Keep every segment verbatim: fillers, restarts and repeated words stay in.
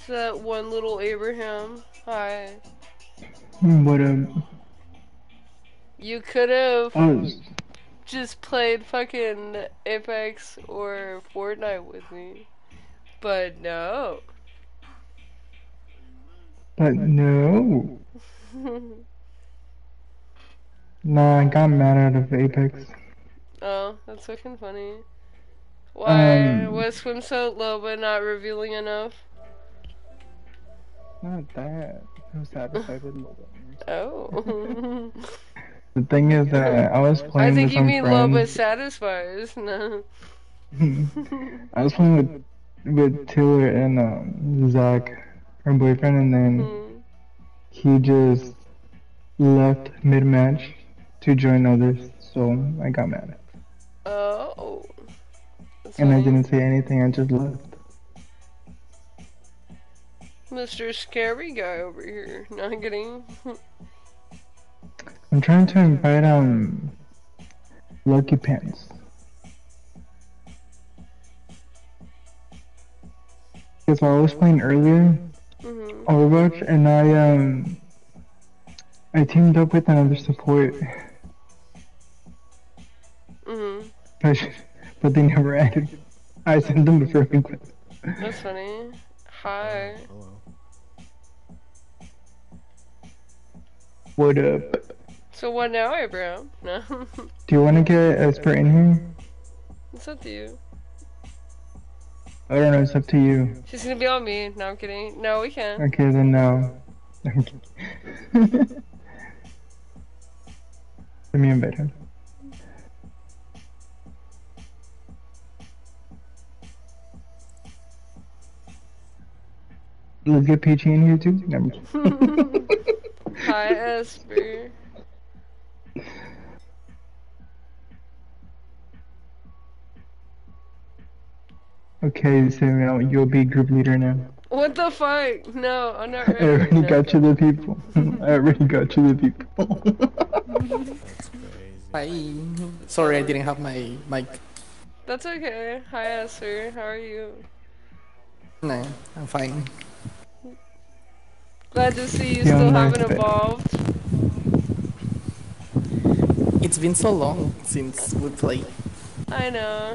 that one little Abraham. Hi. What um? You could have Oh, just played fucking Apex or Fortnite with me. But no. but no. Nah, I got mad out of Apex. Oh, that's fucking funny. Why Um, was swim so low but not revealing enough? not that. I was satisfied with low. Oh. The thing is that I was I playing think with you some mean low but friends. satisfies. No. I was playing with with Taylor and um, Zach, her boyfriend, and then Hmm. he just left mid-match to join others, so I got mad. Oh. That's And I funny. didn't say anything, I just left. Mister Scary Guy over here. Not kidding. I'm trying to invite um Lucky Pants. Because I was playing earlier Mhm. Overwatch and I um I teamed up with another support. Mhm. But, but they never added. I sent them a friend request. That's funny. Hi. Hello. What up? So what now, Abraham? No. Do you want to get Esper in here? It's up to you. I don't know, it's up to you. She's gonna be on me. No, I'm kidding. No, we can. Okay, then no. Let me invite her. Let's get Peachy in here too. No, I'm kidding. Hi, Esper. Okay, Samuel, you'll be group leader now. What the fuck? No, I'm not I ready. already No. got you the people. I already got you the people. That's crazy. Hi. Sorry, I didn't have my mic. That's okay. Hi, Esper. How are you? No, I'm fine. Glad to see you Yeah, still nice haven't bit. evolved. It's been so long since we played. I know.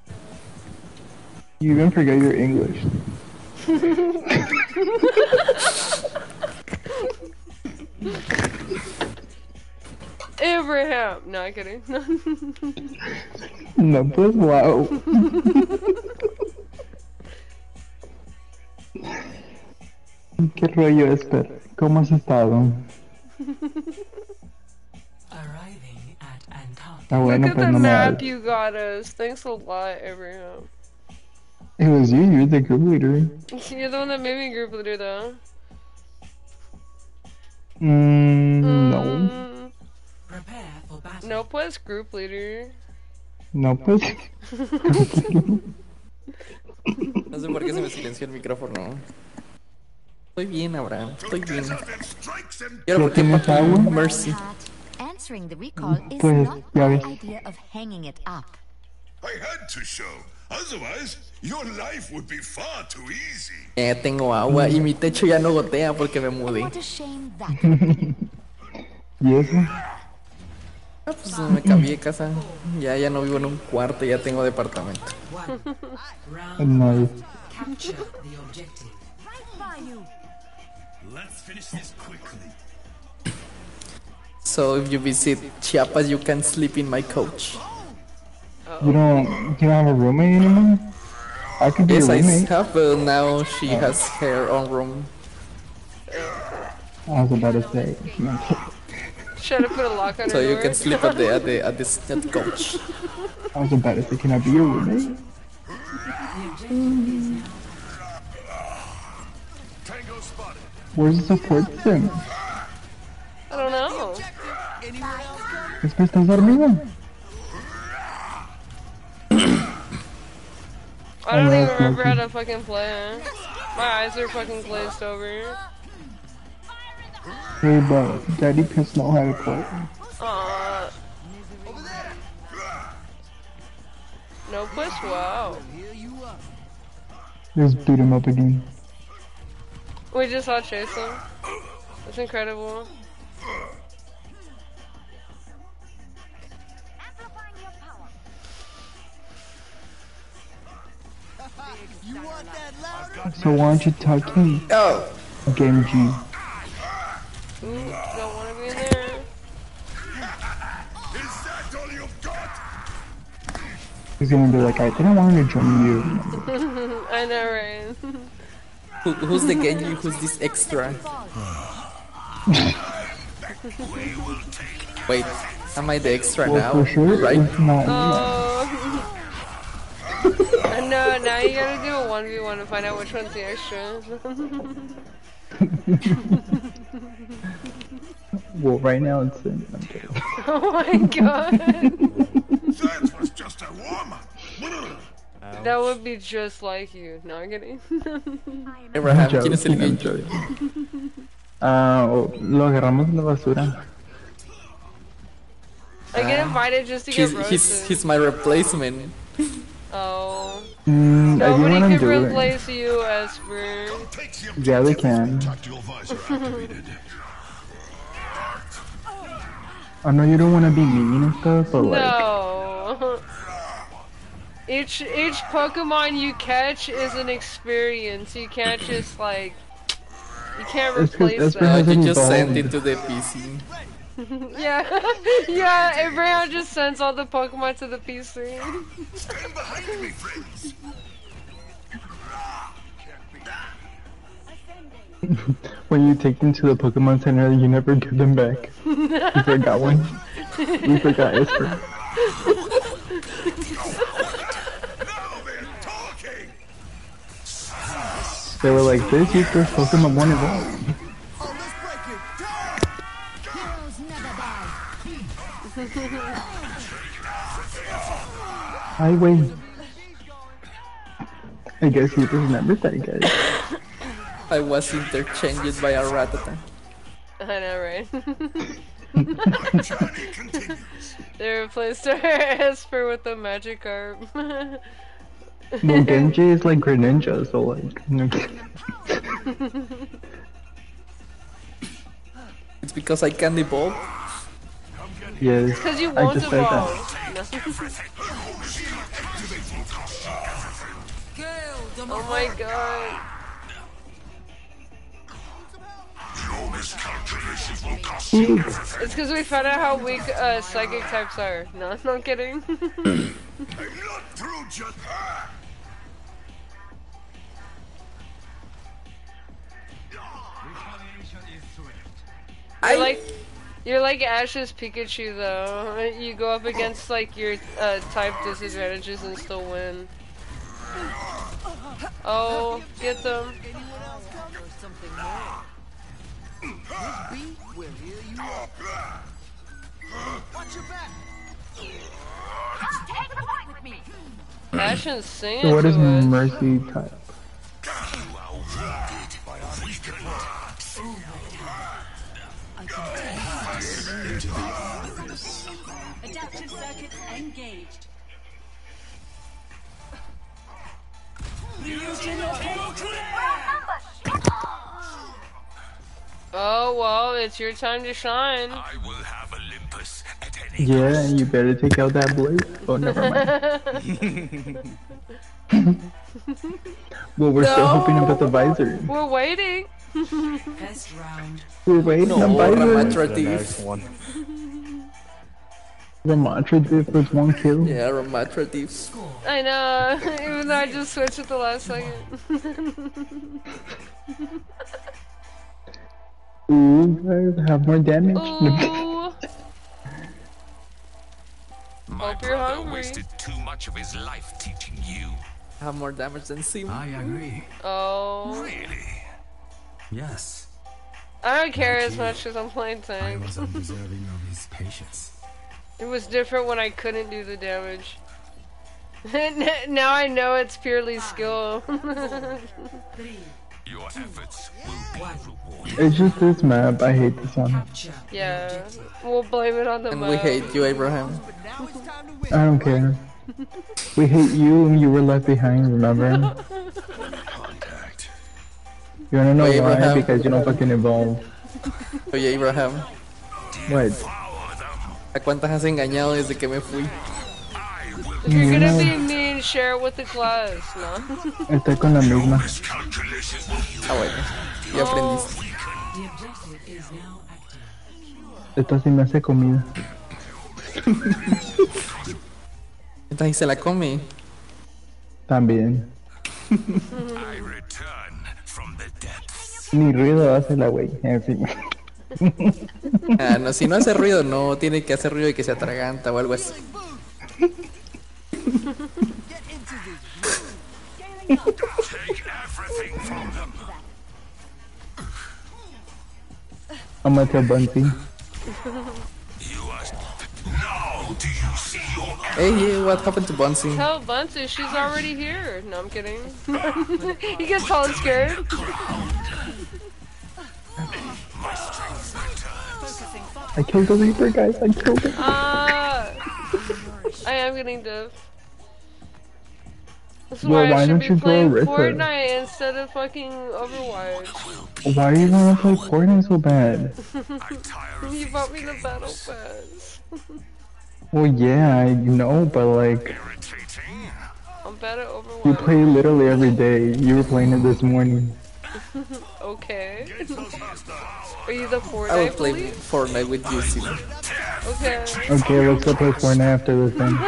You even forget your English. Abraham! No, I'm kidding. No, pues wow. ¿Qué rollo, Esper? ¿Cómo has estado? Arriving at Antarctica. Ah, Look bueno, at pues the no me map hables. you got us. Thanks a lot, Abraham. It was you, you're the group leader. You're the one that made me group leader, though. Mm, no. Mm, Prepare for battle. no, pues group leader. No, pues. No sé por qué se me silenció el micrófono. Estoy bien, Abraham. Estoy bien. ¿Y ahora por qué ¿Tienes Papi agua? Mercy? Answering the recall is Pues, not ya my ves. idea of hanging it up. I had to show. Otherwise, your life would be far too easy. Ya tengo agua y mi techo ya no gotea porque me mudé. What a shame that would be. ¿Y eso? Ah, pues me cambié de casa. Ya, ya no vivo en un cuarto, ya tengo departamento. Round Nice. capture the objective. Let's finish this quickly. So if you visit Chiapas, you can sleep in my couch. You don't, you don't have a roommate anymore? I could be Yes, your I roommate. have, but now she has her own room. I was about to say. Try to put a lock on So her you door. can sleep at the at the at this at the couch. I was about to say, can I be your roommate? Tango spotted. Where's the support sim? I don't know. Esper, ¿estás dormido? I don't Oh, even that's remember how lucky. to fucking play. My eyes are fucking glazed over. Hey, but Daddy Piss know how to play. Aww. No, pues wow. Just beat him up again. We just saw Jason. That's incredible. So why aren't you talking? Oh. Game G. Ooh, don't wanna be in there. Is that all you've got? He's gonna be like, I didn't want to join you. I know, right? Who, who's the Genji? Who's this extra? Wait, am I the extra Well, now? for sure, Right? it's not. Oh. No, now you gotta do a one v one to find out which one's the extra. Well, right now it's in. I'm kidding. Oh my god. That was just a warm-up. That would be just like you. No, I'm kidding. Abraham, I'm ¿quién es el joking, I'm Genji? joking. Ah, oh, lo agarramos de la basura. I get invited just to He's, get he's, roasted. he's my replacement. Oh. Mm, Nobody everyone I'm can doing. replace you, Esper. Yeah, they can. Tactical visor activated. I know you don't want to be mean and stuff, but like, No. Each each Pokemon you catch is an experience. You can't just like you can't It's 'cause replace Esper Uh, them. has you just send evolved. it to the P C. Yeah, yeah. Abraham just sends all the Pokemon to the P C. Stand behind me, friends. when you take them to the Pokemon Center, you never give them back. You forgot one. You forgot Esper. Now they're talking. They were like, this is your Pokemon one evolved. I win. I guess he remembered that, guys. I was interchanged by a Rattata. I know, right? Journey continues. They replaced our Esper with the Magikarp. Well, Genji is like Greninja, so like, no. It's because I can evolve. Yes, Because you I won't just said that. evolve. No. Oh my god. Your miscalculations will cost Ew. you everything. It's because we found out how weak uh, psychic types are. No, no I'm kidding. I'm not through just. Ah! You're like, you're like Ash's Pikachu though. You go up against like your uh, type disadvantages and still win. Oh, get them. Ash and singing So what is to us. Mercy type? Adaptive circuits engaged. Oh well, it's your time to shine. I will have Olympus at any Yeah, you better take out that blade. Oh, never mind. Well, we're still hoping No. about the visor. We're waiting. First round. We're waiting No, on visor. Ramatra The Thief. next one. Ramatra did with one kill. Yeah, Ramatra Thief. Score. I know, even though I just switched at the last second. Ooh, guys, have more damage. Ooh. My Hope you're brother hungry. wasted too much of his life teaching you. Have more damage than Sim. I agree. Oh. Really? Yes, I don't care as you. much as I'm playing I tank. was undeserving of his patience. It was different when I couldn't do the damage. Now I know it's purely skill. Three. Your efforts will be rewarded. It's just this map. I hate this one. Capture. the Yeah, objective. we'll blame it on the And map. we hate you, Abraham. I don't care. We hate you and you were left behind, remember? Contact. You wanna know Oye, why? Abraham. Because you don't fucking evolve. Oye, Abraham, What? ¿a cuántas has engañado desde que me fui? If you're gonna No. be mean, share it with the class, no? Estoy con la misma. Ah, bueno, ya aprendiste. The objective is now active. Esta sí me hace comida. Entonces ahí se la come. También. I return from the depths. Ni ruido hace la wey. Encima. Ah, no, si no hace ruido, no tiene que hacer ruido y que se atraganta o algo así. Take everything from them. I'm gonna tell Bunty. You are. Now do you see your Hey, hey, what happened to Bunsy? Tell Bunty she's already here. No, I'm kidding. He gets all scared. I killed the Reaper, guys. I killed him. Ah, I am getting diff. This is Well, why I why should don't be you go playing Orisa? Fortnite instead of fucking Overwatch. Why do you wanna play Fortnite so bad? You bought me the battle pass. Well, yeah, I know, but like, I'm bad at you Overwatch. play literally every day. You were playing it this morning. Okay. Are you the Fortnite I will play police? Fortnite with you, Sid. Okay. Okay, let's go play Fortnite after this then.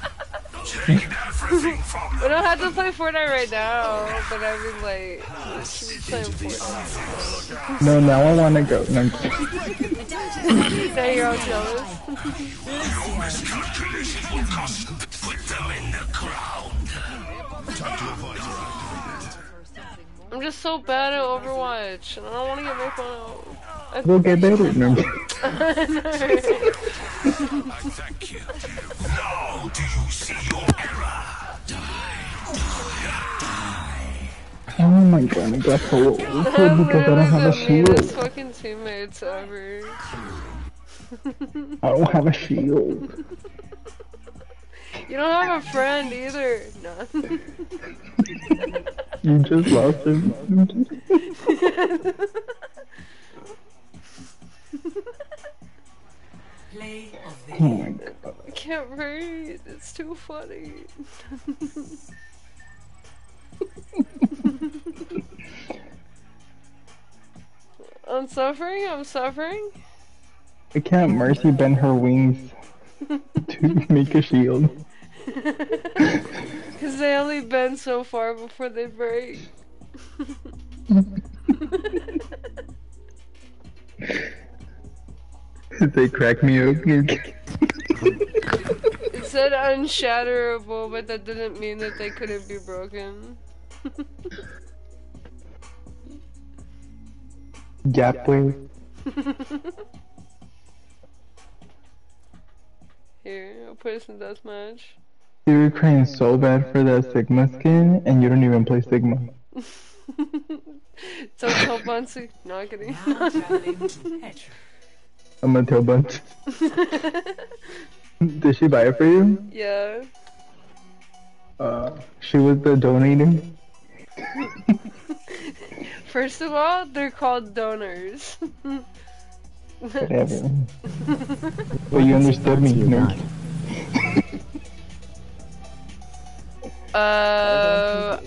We don't have to play Fortnite right now, but I mean like, we should be playing Fortnite. No, now I wanna go. No, I'm kidding. Now you're all jealous. I'm just so bad at Overwatch, and I don't want to get made fun of. I We'll get better. No, I'm kidding. thank you. Now do you see your error? Oh my god, I got so I'm because I don't have a literally the meanest shield. fucking teammates ever. I don't have a shield. You don't have a friend either. No. You just lost him. Play of the Oh my god. I can't breathe. It's too funny. I'm suffering. I'm suffering. I can't Mercy bend her wings to make a shield. Because they only bend so far before they break. They crack me up. It said unshatterable, but that didn't mean that they couldn't be broken. Ya pues. Here, I'll put us in deathmatch. You were crying so bad for that Sigma skin, and you don't even play Sigma. Don't tell Bunsy. No, I'm kidding. now traveling to Petra. I'm gonna tell Bunch. Did she buy it for you? Yeah. Uh, she was the donator. First of all, they're called donors. Whatever. But you understood me, nerd. Uh,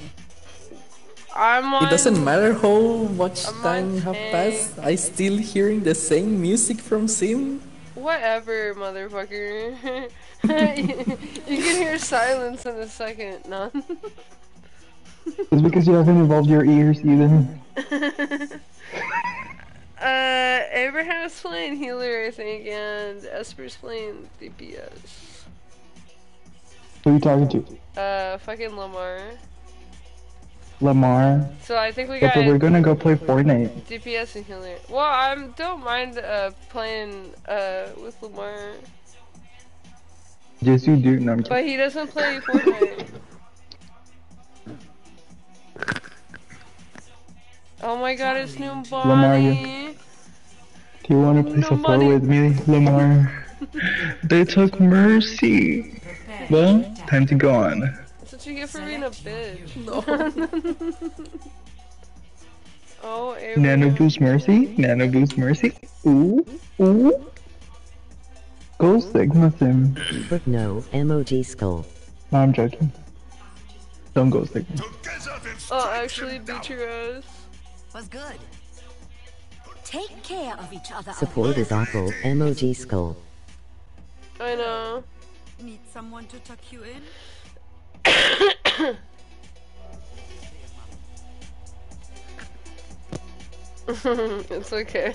I'm on. It doesn't matter how much I'm time on have ten. passed, I still hearing the same music from Sim. Whatever, motherfucker. You can hear silence in a second, no? It's because you haven't involved your ears either. uh, Abraham's playing healer, I think, and Esper's playing D P S. Who are you talking to? Uh, fucking Lamar. Lamar. So I think we Yeah, got but we're gonna go play Fortnite. D P S and healer. Well, I don't mind uh playing uh with Lamar, Yes, you do. No, I'm but kidding. he doesn't play Fortnite. Oh my god, it's new Lamar, you- Bonnie. Do you want to play No support money. with me, Lamar? They took Mercy. Well, time to go on. That's what you get for being a bitch. No. Oh, Nano Abraham. Boost Mercy? Nano Boost Mercy? Ooh, ooh. Go Sigma Sim. No emoji skull. No, I'm joking. Don't go Sigma. Oh, actually beat your ass. Was good. Take care of each other. Support is awful. Emoji skull. I know. Need someone to tuck you in? It's okay.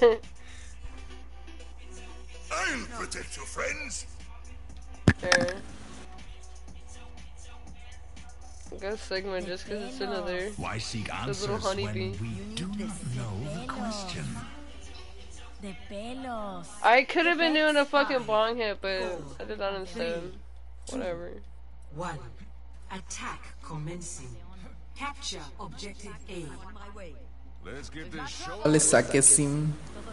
I'll protect your friends. There. Go Sigma just because it's another. Why seek The answers little honeybee. when we do not know the question? De pelos. I could have been doing a fucking bong hit, but I did that instead. Whatever. One. Attack commencing. Capture objective A. Let's get this show. Le saque sim.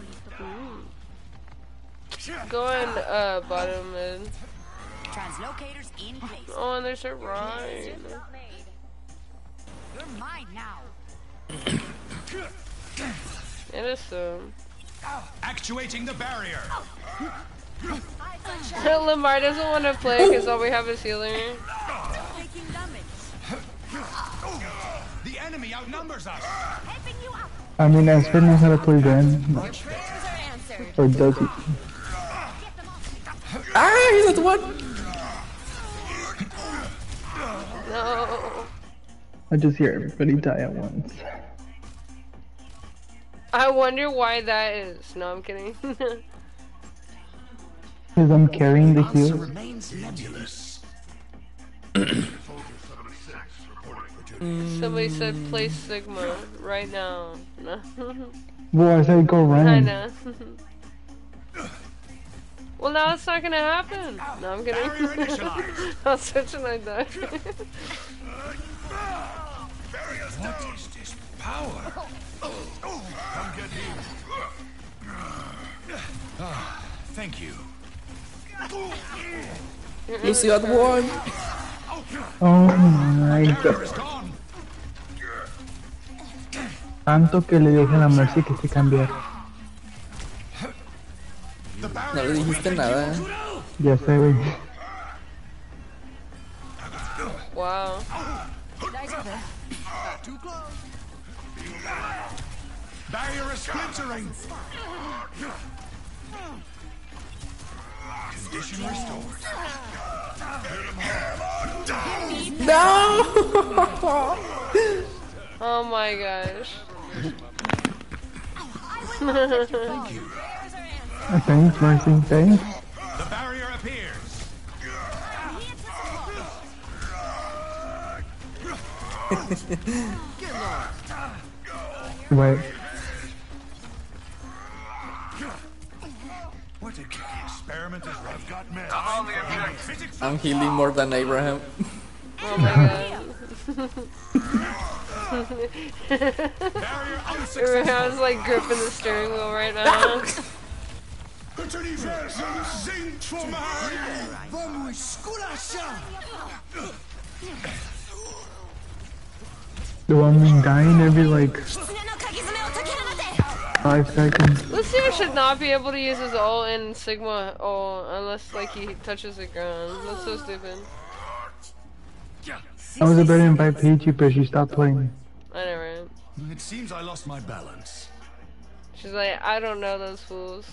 Go on uh, bottom mid. Translocators in place. Oh, and there's a ride. You're mine now. It is so. Actuating the barrier. Lamar doesn't want to play because all we have is healer. Taking damage. The enemy outnumbers us. Helping you up. I mean, Esper knows how to play Zen. Your prayers are answered. Or does he? Ah, he's at the one. No. I just hear everybody die at once. I wonder why that is. No, I'm kidding. Because I'm carrying the heal. Remains nebulous. Somebody said play Sigma right now. No. Well, I said go I run. know. Well, now it's not gonna happen. No, I'm kidding. I'll switch when I die. What is this power? Come get him. Ah, thank you. Lucy at one. Oh my god. Tanto que le dije a la Mercy que se cambiara. No le dijiste nada. Ya sé, güey. Wow. Too close. Barrier is splintering. Condition restored. No. Oh my gosh. Thanks, Mercy. Thanks. The barrier appears. Wait. What a experiment is I've got men. I'm healing more than Abraham. Oh my god. Abraham's like gripping the steering wheel right now. The one dying every like five seconds. Lucio should not be able to use his ult in Sigma ult unless like he touches the ground. That's so stupid. I was about to invite Peachy, but she stopped playing. I know, right? It seems I lost my balance. She's like, I don't know those fools.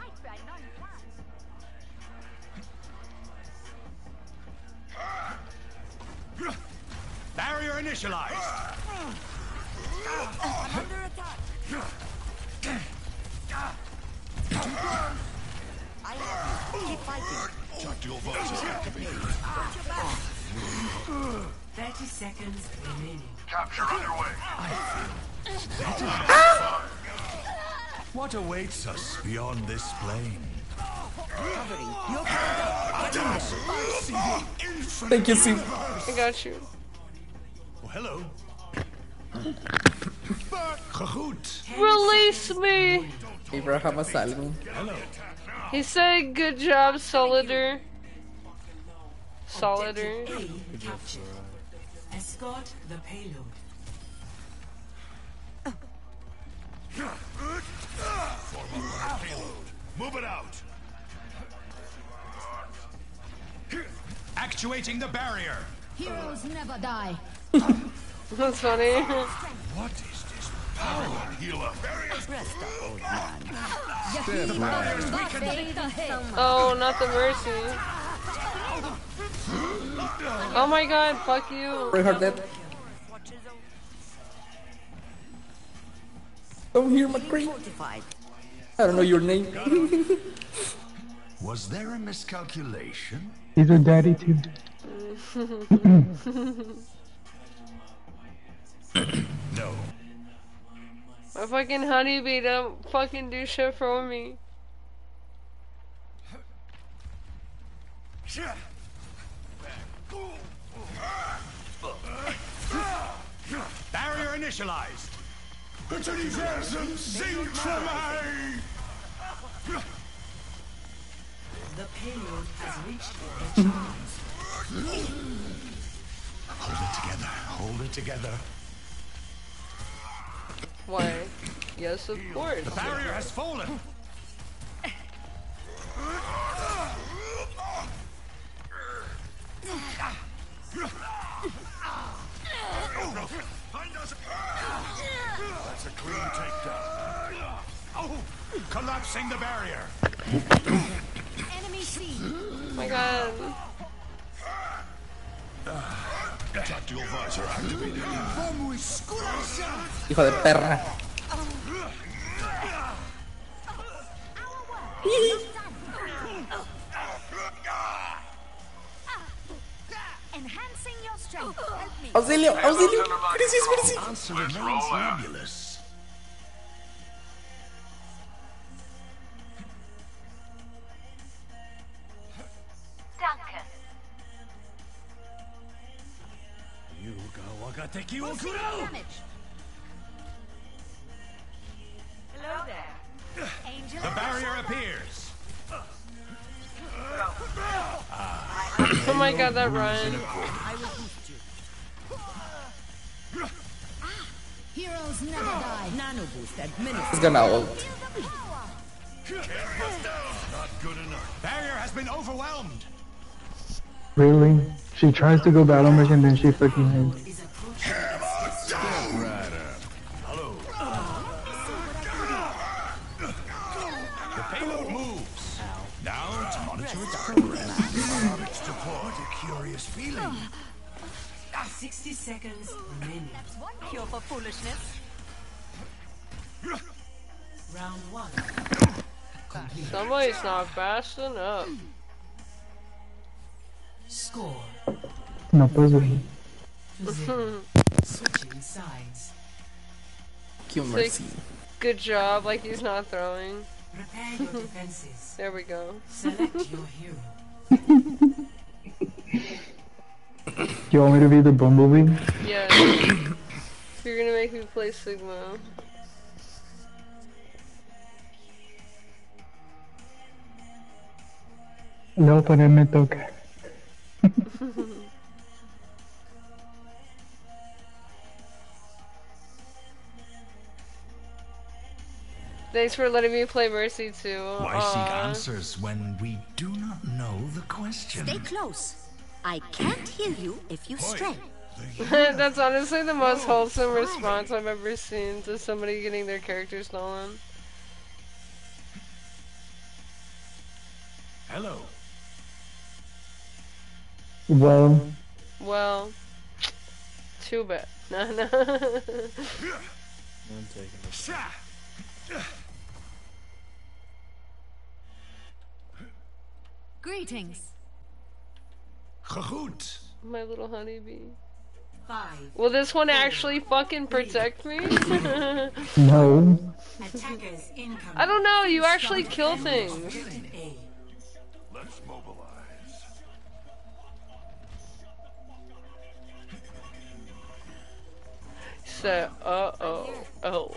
Barrier initialized. I'm under attack. I have you. Keep fighting. Tactical voice is activated. thirty seconds remaining. Capture underway. What awaits us beyond this plane? Thank you, Sim. I got you. Oh, hello. Gegroet. Release me! Abraham, haz algo. Hello. He said, good job, Solider. Solider. A captured. Escort the payload. Move it out. Actuating the barrier. Heroes never die. That's funny. What is this power healer? Oh, not the mercy. Oh my god, fuck you. Very hard dead. Come here, McCree. I don't know your name. Was there a miscalculation? He's a daddy too. No. My fucking honeybee don't fucking do shit for me. Barrier initialized. Bitte die Fersen sinkt für mich! The payload has reached the edge. Hold it together. Hold it together. Why? Yes, of course. The barrier has fallen. That's a clean takedown. Oh, collapsing the barrier. Enemy C. Oh my god. Tactical visor activated. Hijo de perra. Enhancing your strength. Help me. Auxilio, auxilio. Crisis, crisis. Answer remains nebulous. Duncan. Damage. Hello there. Angel. The barrier appears. Oh my god, that run. I will boost you. Heroes never die. Nano boost administered. He's gonna ult. Not good enough. Barrier has been overwhelmed. Really? She tries to go battle mech and then she fucking hits. Is approaching. Right up. Hello. The payload moves. Now to monitor its progress. Its deployed. A curious feeling. Sixty seconds remaining. That's one cure for foolishness. Round one. Complete. Somebody's not fast enough. Score. No puzzle. To zero. Switching sides. Q Like, mercy. good job, like he's not throwing. Prepare your defenses. There we go. Select your hero. You want me to be the bumblebee? Yeah. You're gonna make me play Sigma. No, pero me toca. Thanks for letting me play Mercy too. Why seek Aw. answers when we do not know the question? Stay close. I can't heal you if you stray. That's honestly the most wholesome response I've ever seen to somebody getting their character stolen. Hello. Well, Well, too bad. No, no. I'm taking this. Greetings. Goed. My little honeybee. Five. Will this one actually fucking protect me? no. Attackers incoming. I don't know, you actually kill things. A. Let's mobilize. So, uh oh. Oh.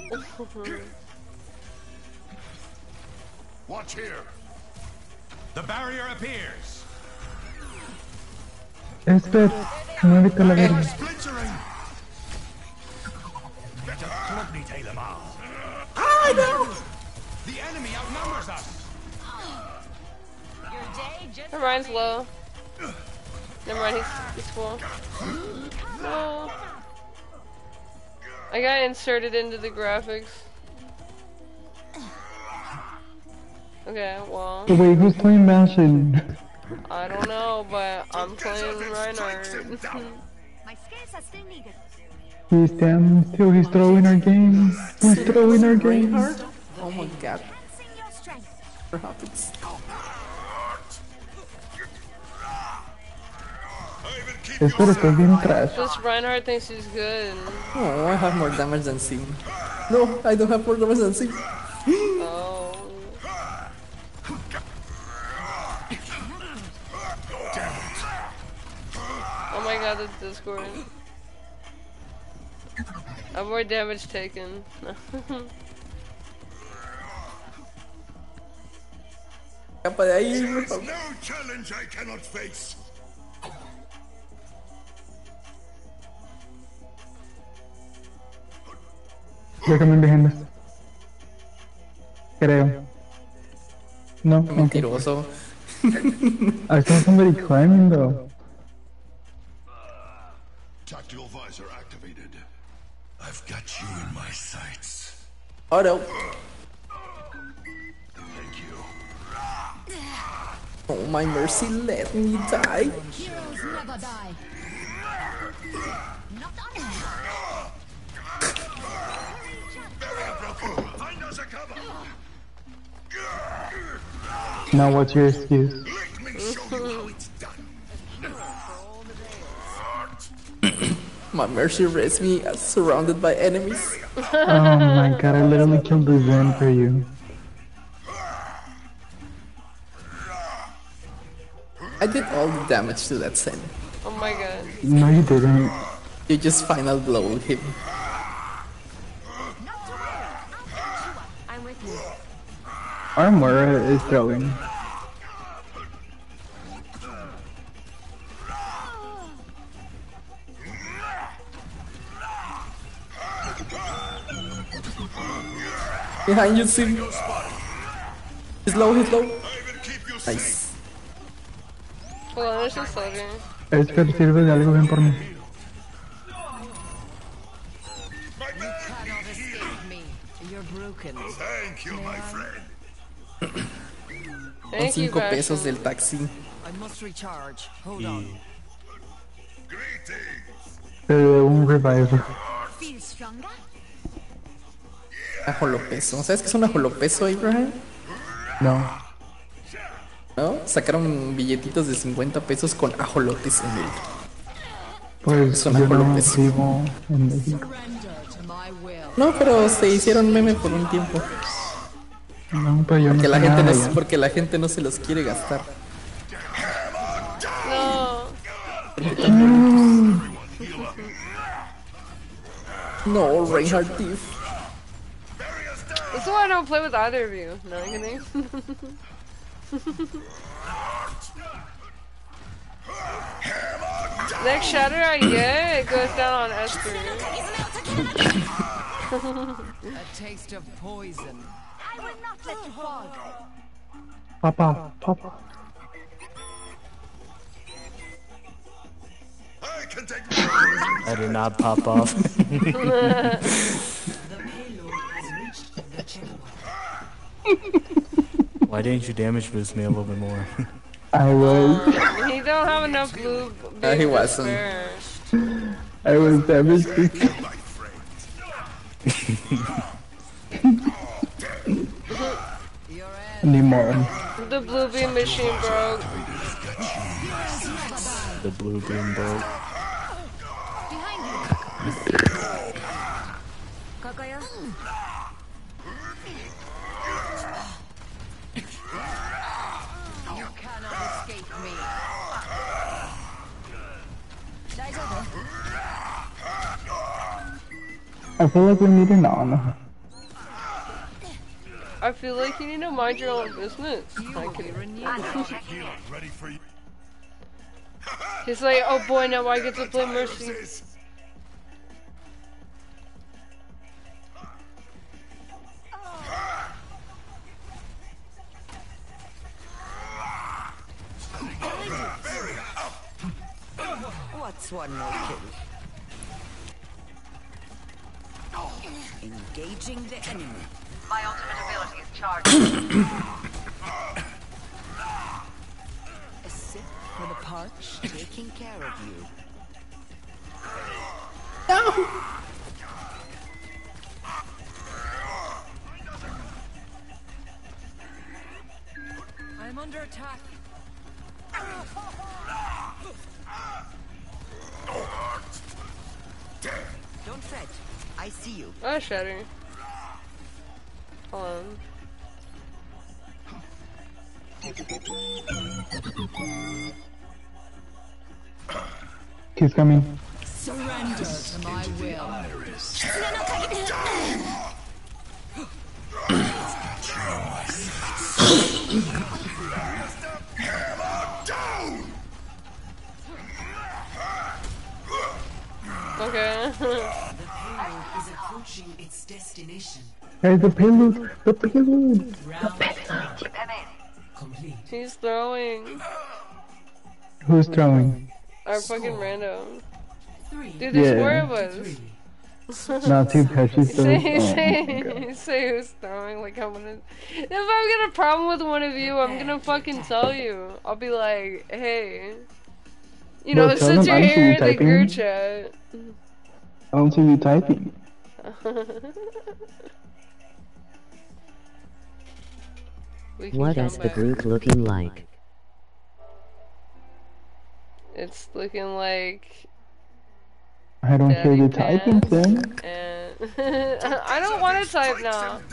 Watch here. The barrier appears. Esper, muévete a la verga. Splintering. Better plug me, Taylor. Ah, no! Never mind, he's low. Never mind, he's, he's full. No. I got inserted into the graphics. Okay, well. Wait, who's playing Mansion? I don't know, but I'm playing Reinhardt. My skills are still needed. He's standing still, he's throwing our game. He's throwing our game. Oh my god. Enhancing your strength. What happens? Espero que bien trash. This Reinhardt thinks he's good. Oh, I have more damage than Sim. No, I don't have more damage than Sim. Oh. Oh my god, that's Discord. Avoid damage taken. Capa de ahí, There por is favor. no challenge I cannot face. They're coming behind us. Creo. No, okay. Mentiroso. I saw somebody climbing though. Tactical visor activated. I've got you in my sights. Oh no. Thank you. Oh my mercy, let me die. Heroes never die. Not on me. Find us a cover. Now what's your excuse? Let me show you how it's done. My mercy raised me uh, surrounded by enemies. Oh my god, I literally killed the Zen for you. I did all the damage to that Zen. Oh my god. No, you didn't. You just final blowed him. Not to worry. I'll catch you up. I'm with you. Armora is throwing. Behind you, Sim. He's low, he's low. I will keep you safe. Nice. Hold on, there's a soldier. Espero sirve de algo, ven por mí. My back. Cannot escape me. You're broken. Thank you, my friend. Con Thank you, cinco pesos Bastion. del taxi. I must recharge. Hold on. Greetings. Pero un revive. Feel stronger? Ajolopeso. ¿Sabes qué es un ajolopeso, Abraham? No. ¿No? Sacaron billetitos de cincuenta pesos con ajolotes en él. Pues Son yo no ajolopes. vivo en México. Surrender to my will. No, pero se hicieron meme por un tiempo. No, pero yo no Que la sé gente nada no, de allá. porque la gente no se los quiere gastar. No. No, Reinhardt Thief. That's why I don't play with either of you. No, I'm kidding. Next shatter I get, it goes down on Esther. A taste of poison. I will not let you fall. Papa, papa. I can take. I did not pop off. The payload has reached the checkpoint. Why didn't you damage boost me a little bit more? I was, He don't have enough blue. Uh, he being wasn't. fair. I was devastated. My friend. Your end. Anymore. The blue beam machine broke. The blue beam broke. Behind you. Kokoyo. You cannot escape me. I feel like we need an honor. I feel like you need to mind your own business. I can... Ready for you. He's like, oh boy, now I get to play Mercy. What's one more kill? Engaging the enemy. My ultimate ability is charged. A sip for the parch, taking care of you. No! I'm under attack. Don't fret. I see you. Oh, Shatter. Hold on. He's coming. Surrender to my will. Okay. The payload is approaching its destination. Guys, the payload! The payload! Round complete. He's throwing. Who's throwing? Our fucking random. Three. Dude, there's Yeah. four of us. Not too patchy, so. Say, Oh my say, God. say who's throwing. Like, I'm gonna. If I get a problem with one of you, I'm gonna fucking tell you. I'll be like, hey. You know, Bro, tell since them you're I see here you in the typing. group chat. I don't see you typing. We can What come is the back. group looking like? It's looking like. I don't hear Daddy you typing, pants, Tim. and I don't want to type now.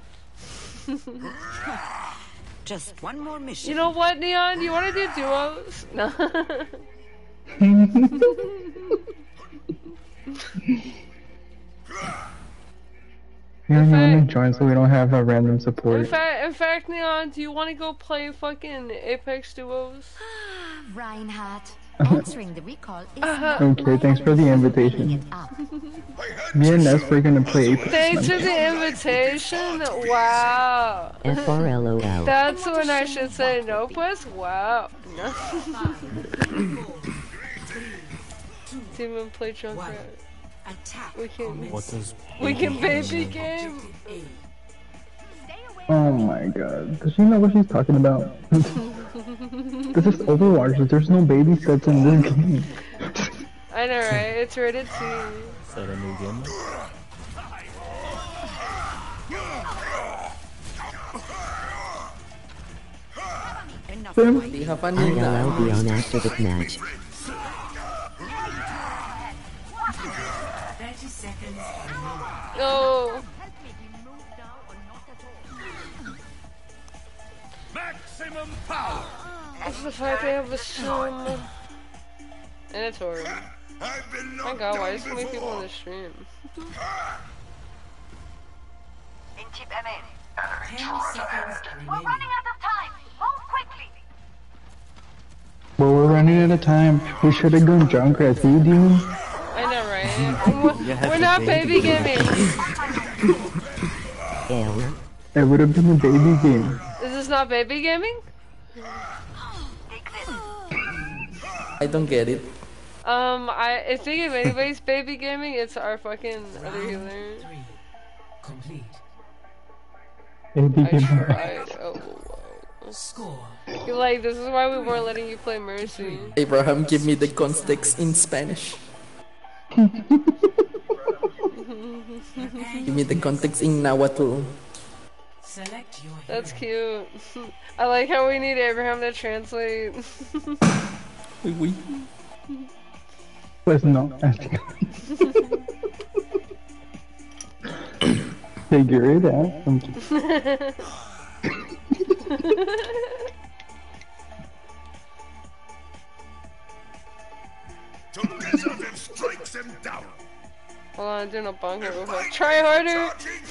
Just one more mission. You know what, Neon? You want to do duos? No. Yeah, you fact- wanna join so we don't have a random In support. fact, in fact, Neon, do you want to go play fucking Apex duos? Reinhardt, answering the recall is Uh-huh. Okay, thanks for the invitation. Me and Ness were gonna play Apex. Thanks for the invitation. Wow. F R L O L. That's when I should say no, pues. Wow. Team and play Junkrat. Attack. We can. What does We can baby game. Oh my god. Does she know what she's talking about? This is Overwatch. There's no baby sets in this game. I know, right? It's rated T. Is that a new game? Tim? Di have fun I yun L na. L be on after the match. thirty seconds. No. Maximum power. It's the fact they have a Zoom. And it's horrible. I've been My knocked god, why down is so many people on before. the stream? In chip M A. Ten seconds We're remaining. running out of time. Move quickly. Well, we're running out of time. We should have gone Junkrat. See, demon? I know, right? We're, we're not baby gaming. L. It would have been a baby game. Is this not baby gaming? Take this. I don't get it. Um, I, I think if anybody's baby gaming, it's our fucking other healer. Three. Complete. Baby I game. tried. Oh, whoa. Score. You're like, this is why we weren't letting you play Mercy. Abraham, give me the context in Spanish. Give me the context in Nahuatl. Select your That's hero. cute. I like how we need Abraham to translate. Oui, oui. Pues no. Figure it out. Together then strikes them down. Hold on, I'm doing a bunker real quick. Try harder!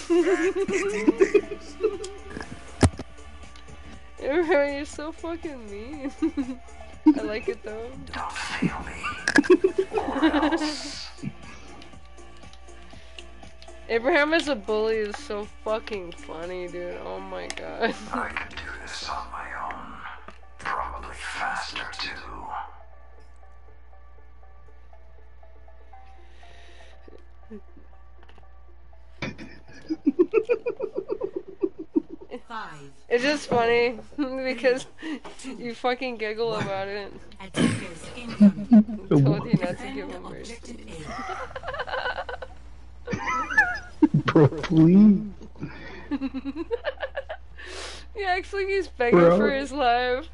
Abraham, you're so fucking mean. I like it though. Don't fail me. Or else. Abraham as a bully is so fucking funny, dude. Oh my god. I could do this on my own. Probably faster too. Five. It's just funny because you fucking giggle about it. Attackers incoming. Told you not to give Defend him mercy. objective A. Bro, please. He acts like he's begging Bro. for his life.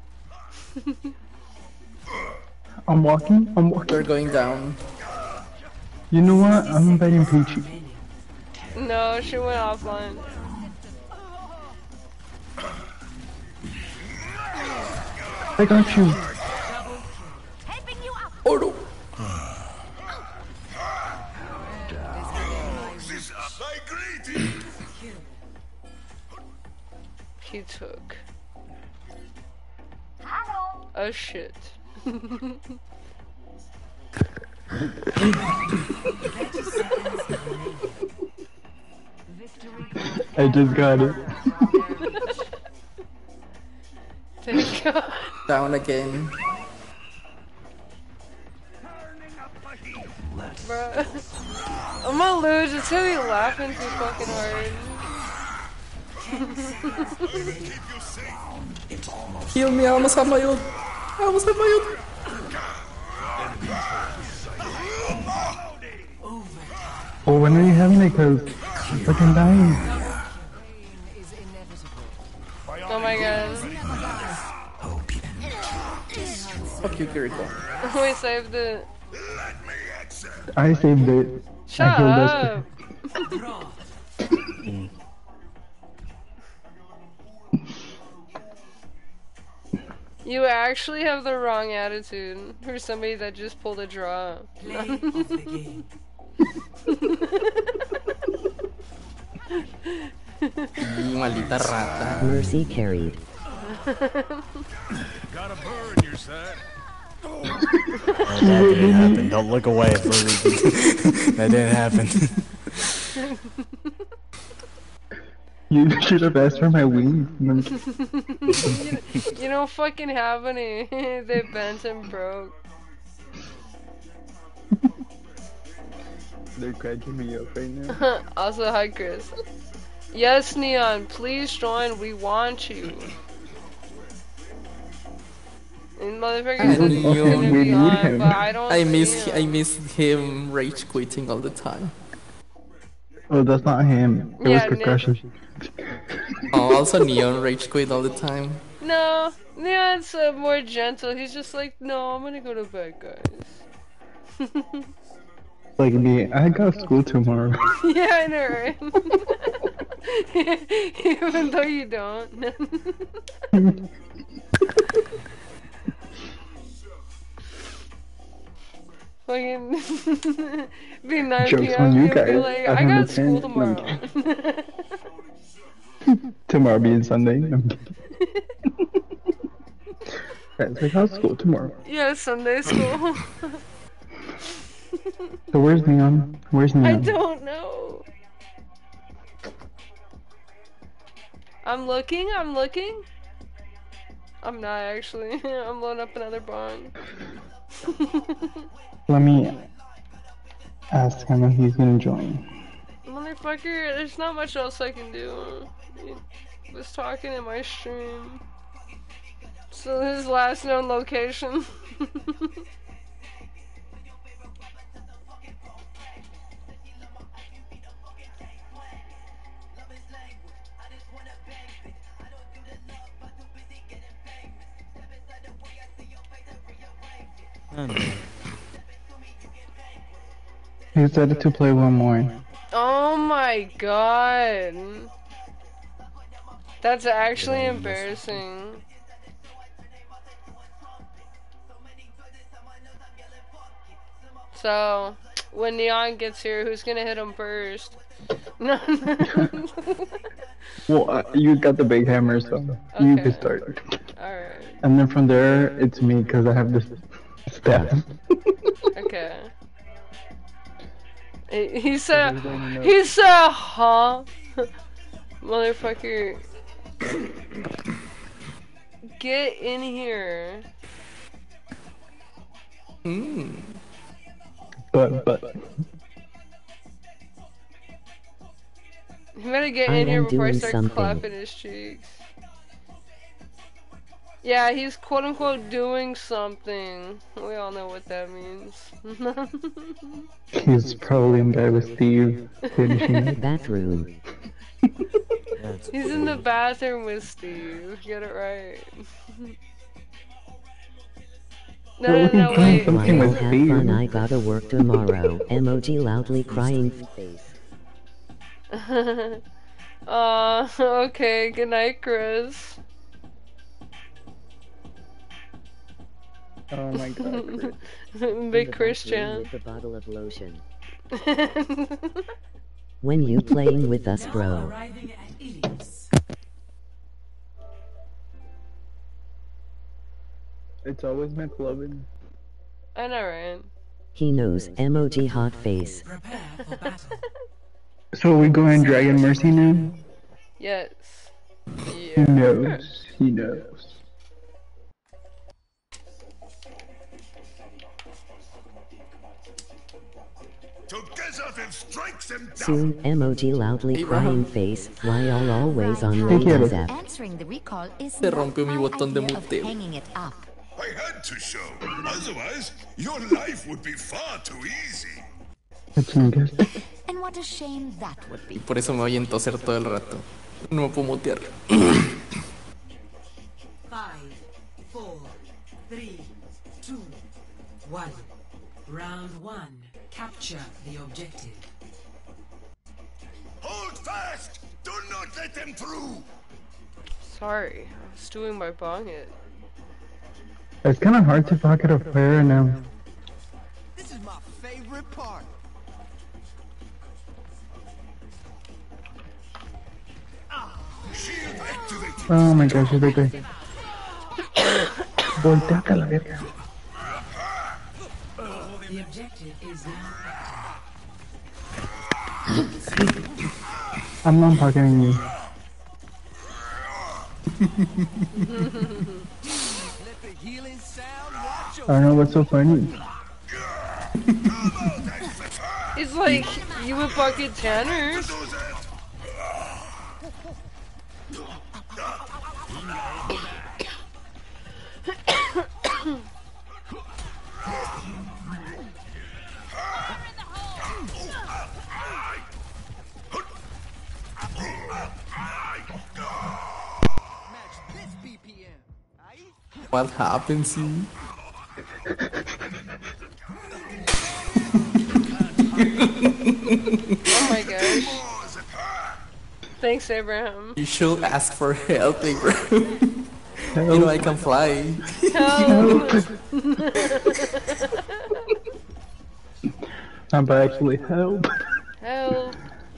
I'm walking. I'm walking. They're going down. You know what? I'm inviting Peachy. No, she went offline. I got you. Oh no. My greetings. He took Hello. a shit. I just got it. Thank God. Down again. Bruh. I'm gonna lose. It's gonna be laughing too fucking hard. Heal me, I almost have my ult. I almost have my ult. Oh, when are you having it? Cause I'm fucking dying. Oh my god. Fuck you, Kiriko. We saved it. I saved it. Shut I killed up. You actually have the wrong attitude for somebody that just pulled a draw. Play of the game. Maldita rata. Mercy carried. Got a burr in your side. Oh, that didn't happen. Don't look away. That didn't happen. You should have asked for my wings. you, you don't fucking have any. They bent and broke. They're cracking me up right now. Also, hi Chris. Yes, Neon, please join. We want you. And motherfucker I said he's knew gonna we be need on, him. but I don't I see miss him. I miss him rage quitting all the time. Oh, that's not him. It Yeah, was concussion. Oh, also Neon rage quit all the time. No, Neon's uh, more gentle. He's just like, no, I'm gonna go to bed, guys. Like me, I got school tomorrow. Yeah, I know, right? Even though you don't. Fucking be nine Joke's p on m you You'll be guys. like, I I got understand. school tomorrow. Tomorrow being Sunday. I'm kidding. Guys, I got school tomorrow. Yeah, Sunday school. So where's Neon? Where's I Neon? don't know. I'm looking, I'm looking. I'm not actually. I'm loading up another bond. Let me ask him if he's gonna join. Motherfucker, there's not much else I can do. He was talking in my stream. So his last known location. He said to play one more. Oh my god. That's actually embarrassing. So, when Neon gets here, who's gonna hit him first? No. Well, uh, you got the big hammer, so you Okay. can start. Alright. And then from there, it's me because I have this staff. Okay. He he said, he said, huh? Motherfucker. Get in here. Hmm. But, but. He better get I in here am before I doing start something. clapping his cheeks. Yeah, he's quote unquote doing something. We all know what that means. He's probably in bed with Steve, finishing it. Bathroom. He's in the bathroom with Steve. Get it right. No, no, no, wait. Well, have fun. I gotta work tomorrow. Emoji loudly crying face. uh, okay. Good night, Chris. Oh my god, Chris. Big Christian. With a bottle of lotion. When you playing with us, bro? It's always McLovin. I know, right? He knows. Emoji hot face. So are we going Dragon Mercy now? Yes. He Yeah. knows. He knows. Together then strike them down. Soon, emoji loudly crying face. Why all always on Take care. Ladies app? Answering the recall is Se not rompió mi my botón de idea of muteo. hanging it up. I had to show. Otherwise, your life would be far too easy. And what a shame that would be. Por eso me voy a toser todo el rato. No me puedo mutear. Five, four, three, two, one. Round one. Capture the objective. Hold fast! Do not let them through! Sorry, I was doing my bong hit. It's kind of hard to pocket a player now. This is my favorite part. Shield activated. Oh my gosh, it's okay. Volteate a la verga. The objective is now I'm not pocketing you. Let the healing sound watch I don't know what's so funny. It's like you would bucket Tanner. What happened, see? Oh my gosh. Thanks, Abraham. You should ask for help, Abraham. You know I can fly. Help! I'm actually help. Help!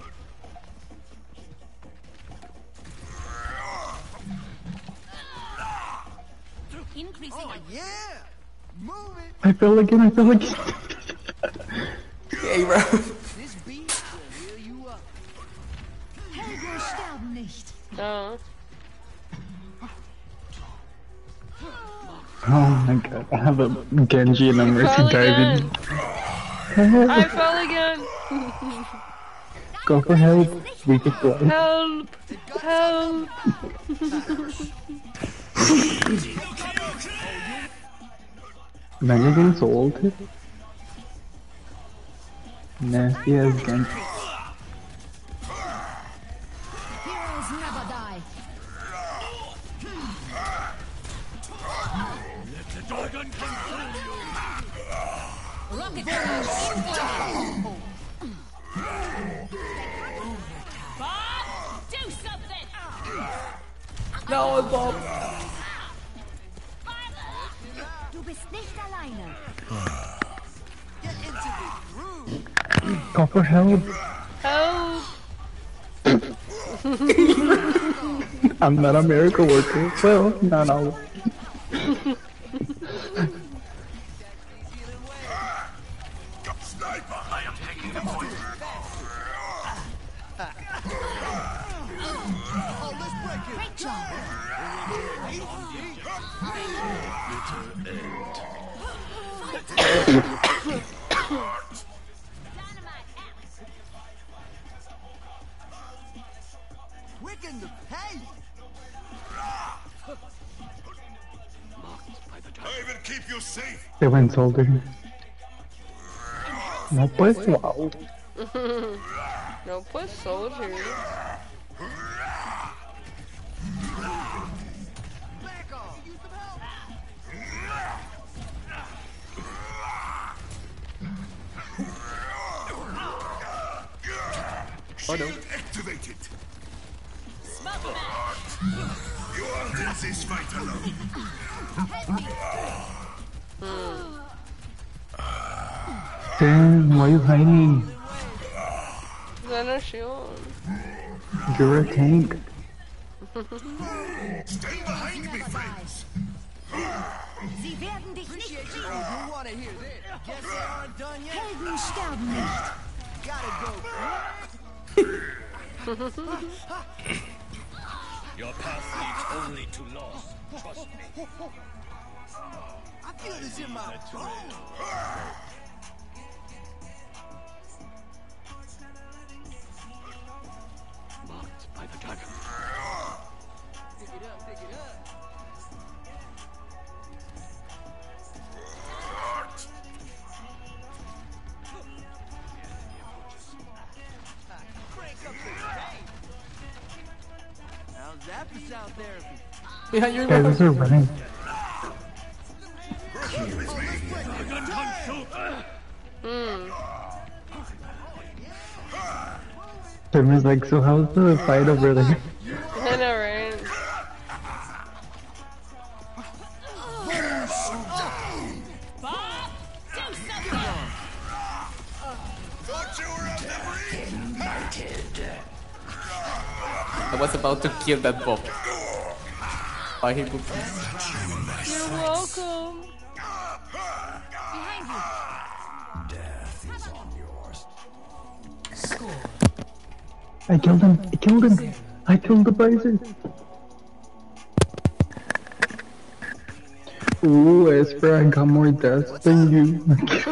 Increasing. Oh yeah! Move it! I fell again, I fell again. Abraham. This beat will heal you up. Helden sterben nicht. Oh. Oh my god, I have a Genji and I'm Mercy Fell diving. again. I fell again. Go for help. We can fly. Help! Help! Man, you're getting so old. Nasty as Genji. Heroes never die. Rocket barrage incoming. Bob, do something. No, Bob. Du bist nicht alleine. Get into the groove. Go for help. Help! I'm not a miracle worker. Well, not always. Sniper, I am taking the point. Oh, let's break it. Great job. They went soldier. No pues, wow. No pues, soldier. Oh no. Activated. You aren't in this fight alone. Damn, why are you hiding? I know shield. You're a tank. Stay behind me, friends. Sie werden dich nicht kriegen. You wanna hear this? Guess they aren't done yet. Helden sterben nicht. Gotta go. Your path leads only to loss. Trust me. I feel this in my bones. Marked by the dragon. Pick it up, pick it up. Crank up the pace. How's that for sound therapy? Behind you, Guys, these are running. Hmm. Termin's like, so how's the fight over there? I know, right? I was about to kill that Bob. Why he booked me? You're welcome. Behind you. Death is on yours. Score I killed him. I killed him. I killed the Bison. Ooh, Esper, I got more deaths than you.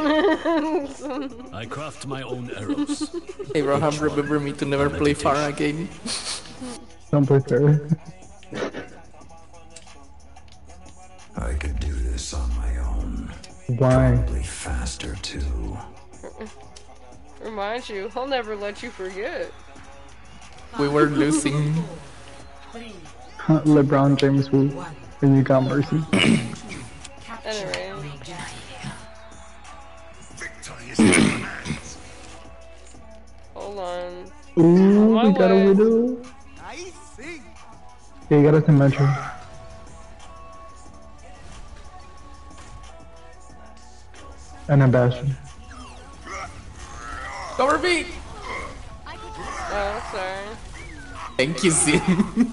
I craft my own arrows. Abraham, remember me to never play Pharah again. Don't play fair. I could do this on my own. Why? Probably faster too. Remind you, I'll never let you forget. We were losing. LeBron James who and you got mercy. Anyway. Hold on. Ooh, My we got a way. widow. I see. Yeah, you got us in Metro. And a Bastion. Cover me! Oh, sorry. Thank you, Sin.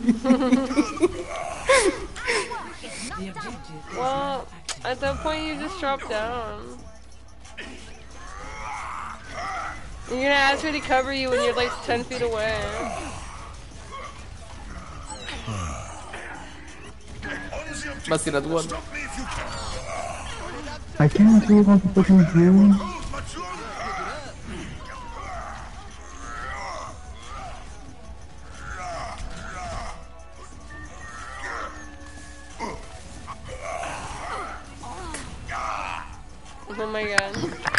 The objective is Well, at that point you just drop down. You're gonna ask me to cover you when you're like ten feet away. Must at one. I can't do all the fucking healing. Oh my god.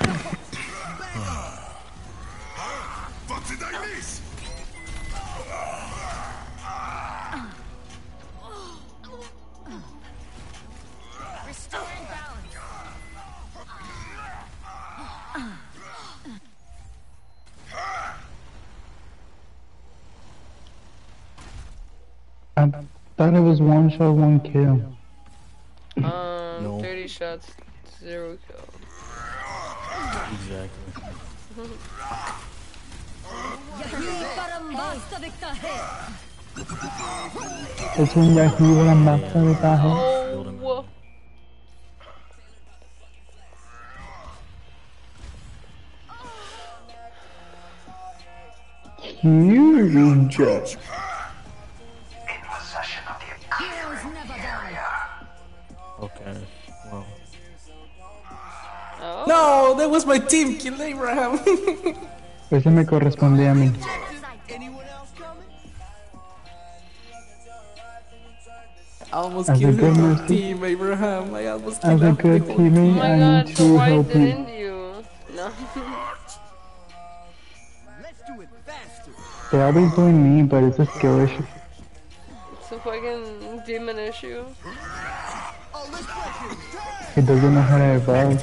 What did I miss? Restoring balance. I thought it was one shot, one kill. Um, No. thirty shots, zero kill. Exactly. Es un Yahoo la mata de tajo. Oh, Huge. Heroes never die. Okay. Well. oh. No, that was my team. Kill Abraham. Ese me corresponde a mí. Anyone else coming? I almost As a killed good his whole mercy- team, Abraham. I almost As killed a him. good Oh teammate, my I god, need so to why help didn't you. you? No. They always blame me, but it's a skill issue. It's a fucking demon issue. He doesn't know how to evolve.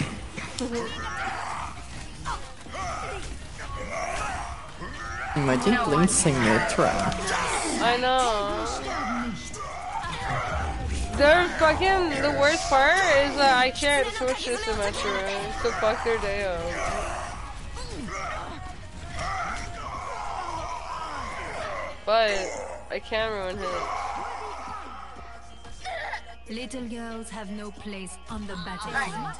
Imagine playing Symmetra. I know. Their fucking, the worst part is that I can't switch to Symmetra to fuck their day up. But I can ruin him. Little girls have no place on the battlefield.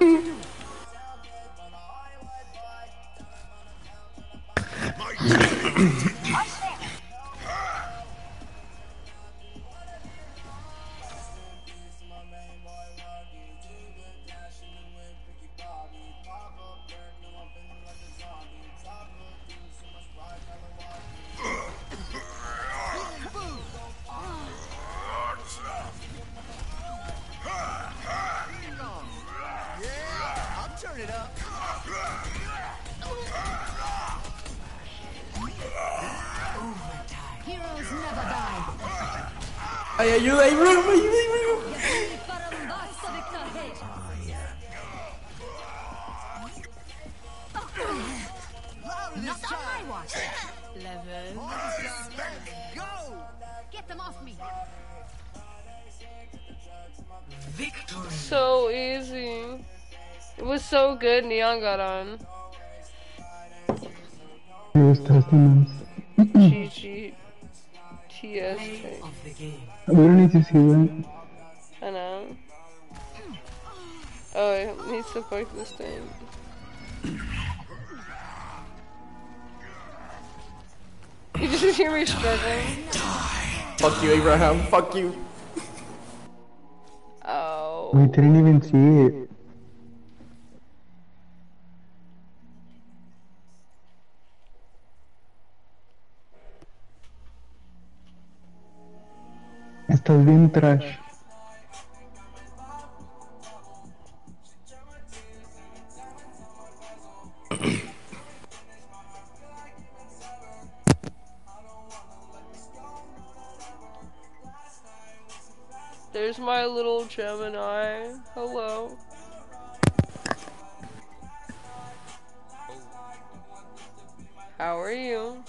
Heroes never die. Ay, ayuda, Abraham, ayuda, Abraham. Not on my watch. Eleven. Get them off me. Victory. So easy. It was so good, Neon got on. He was testing us. G G. T S K. Of the game. We don't need to see that. I know. Oh, it needs to fuck this thing. You just hear me struggling. Fuck you, Abraham. Fuck you. Oh. We didn't even see it. Estás bien trash. There's my little Gemini. Hello. How are you?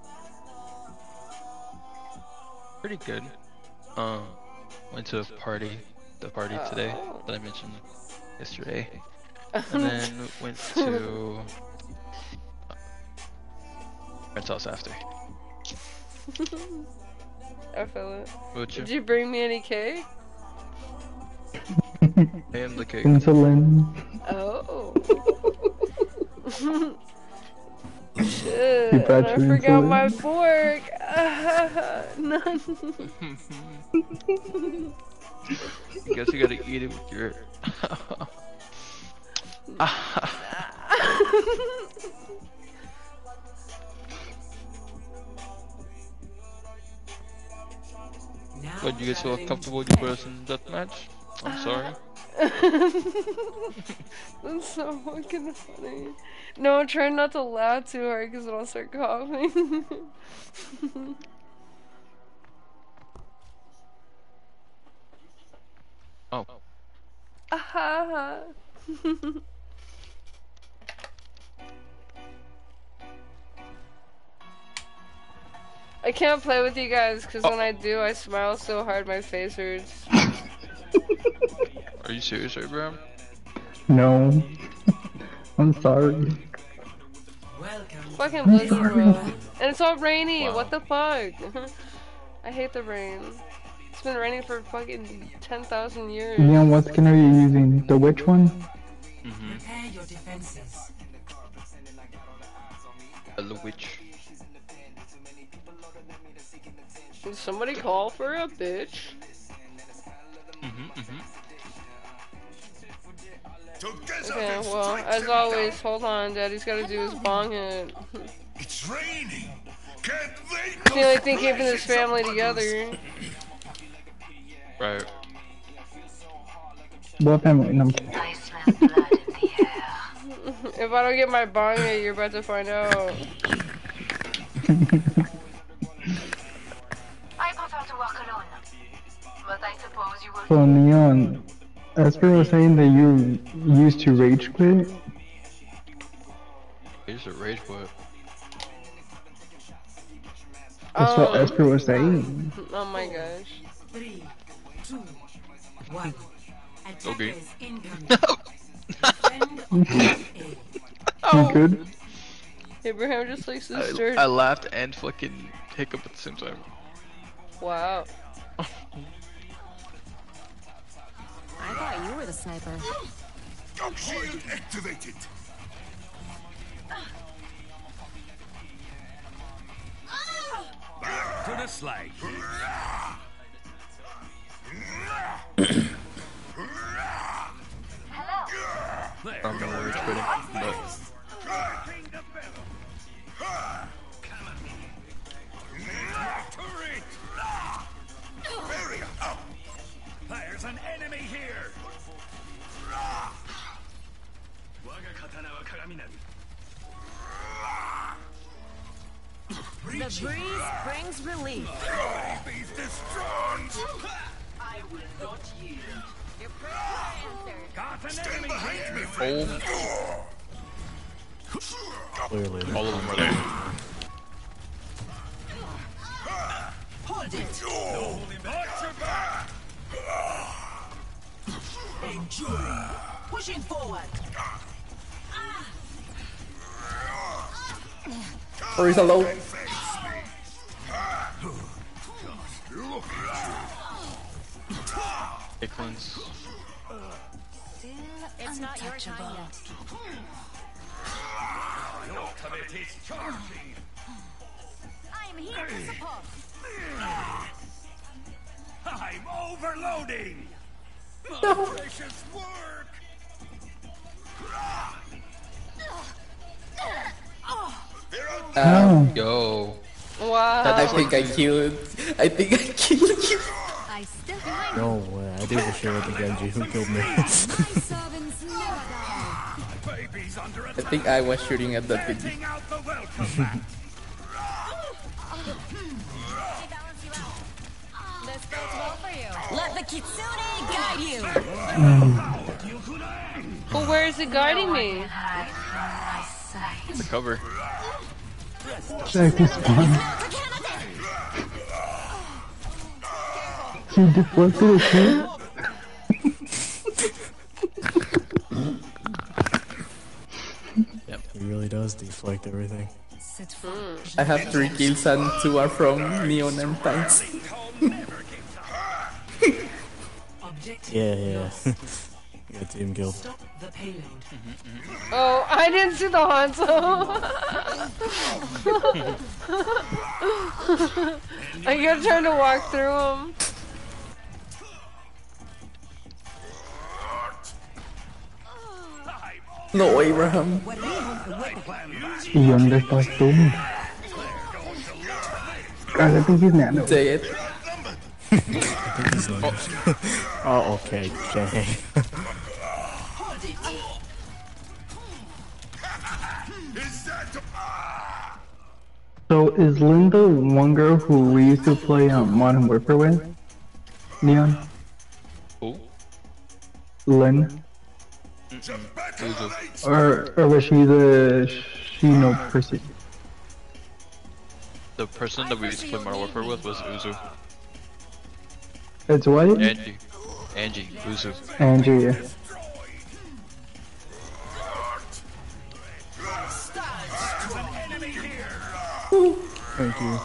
Pretty good. Um, went to a party, the party today Oh. that I mentioned yesterday, and then went to uh, friend's house after. I feel it. What you? Did you bring me any cake? I am the cake. Insulin. Oh. Shit. You And brought I your forgot insulin? my fork. None. I guess you gotta eat it with your. But you guys feel comfortable with your person deathmatch? I'm sorry. That's so fucking funny. No, try not to laugh too hard because I'll start coughing. Oh. Aha. I can't play with you guys because Oh. when I do, I smile so hard my face hurts. Are you serious, Abraham? No. I'm sorry. Fucking blizzard, bro. And it's all rainy. Wow. What the fuck? I hate the rain. It's been raining for fucking ten thousand years. Leon, what skin are you using? The witch one? Mm-hmm. Prepare your defenses. The witch. Did somebody call for a bitch? Mm-hmm, mm-hmm. Okay, well, as always, hold on, Daddy's gotta do his bong hit. It's raining. Can't wait. It's the only thing keeping this family together. Right. What family? No, I'm kidding. If I don't get my bong, you're about to find out. I prefer to work alone. But I suppose you will. So Neon, Esper was saying that you used to rage quit. I used to rage quit. That's Oh. what Esper was saying. Oh my gosh. Three, two, one. Okay. Attackers incoming. Defend objective A. You good? Abraham just likes to I, stir. I laughed and fucking hiccup at the same time. Wow. I thought you were the sniper. Dog shield activated. Back to the slide. I'm gonna rage quitting, but Barrier up. There's an enemy here. The breeze brings relief. Baby's destroyed. I will not yield. Your prayer answered. Got an Stand enemy behind here. me, friend. Clearly. all of them are there. Hold it. Watch your back. Enjoy. Pushing forward. Or is low? Hicklins. It's not your time yet. Ultimate is charging. I am here to support. I'm overloading. My precious work. Um, Yo. Wow. that I think I killed. I think I killed you. I still behind No way. I did the shit with the Genji. Who killed me? My servants never die. Baby's under I attack. think I was shooting at that thing. Sending out the welcome mat. This goes well for you. Let the kitsune guide you. But where is it guiding me? The cover. Check this one. He deflected a kill? Yep. He really does deflect everything. I have three kills and two are from Neon and Tanks. Yeah, yeah. You got team kill. Stop the payload. Oh, I didn't see the Hanzo. I kept trying to walk through him. No, Abraham. Y dónde estás tú? God, I think he's nano. Say it. Oh, okay. Okay. So is Linda one girl who we used to play um, Modern Warfare with? Neon? Who? Lynn? Uzu. Or, or was she the Shino person? The person that we used to play Modern Warfare with was Uzu. It's what? Angie. Angie. Uzu. Andrew, yeah. Thank you.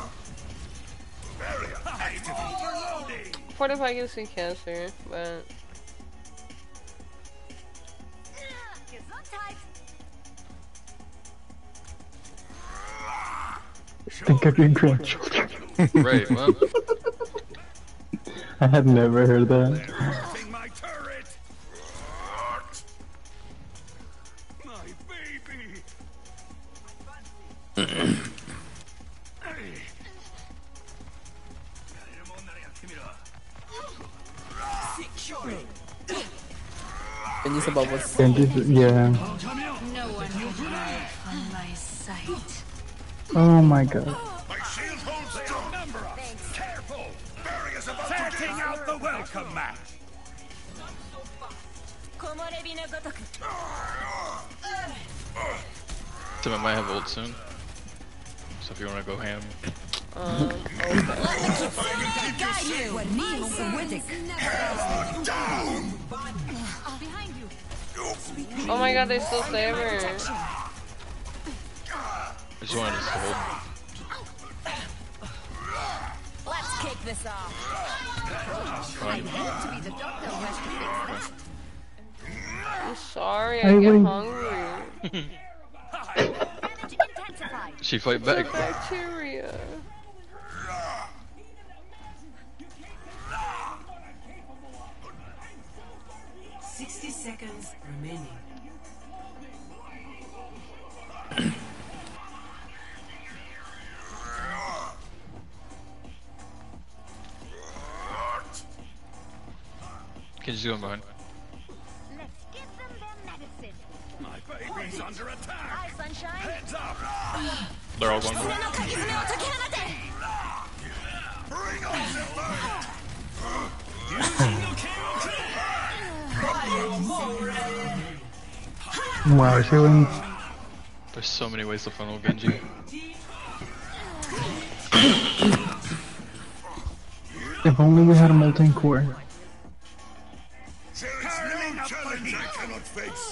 What if I get some cancer? But Think of your grandchildren. Right, well. I had never heard that. My turret. My baby. Genji's above us. Genji's, yeah. No one can hide from my sight. Oh my god. My shield holds strong. Number up. Careful. Barriers about setting to out the welcome mat. Someone might have ult soon. So if you want to go ham. Um, oh my god, they still save her. I just wanted to hold. Let's kick this off. I hate to be the doctor who has to fix this. I'm sorry, I, I get win. hungry. She fight back. It's a bacteria. Sixty seconds remaining. Can you just go in behind? Let's give them their medicine. My baby's under attack. Hi, sunshine. Heads up. They're all going. Bring on the light. Wow, she wins. There's so many ways to funnel Genji. If only we had a molten core. There is no challenge I cannot face.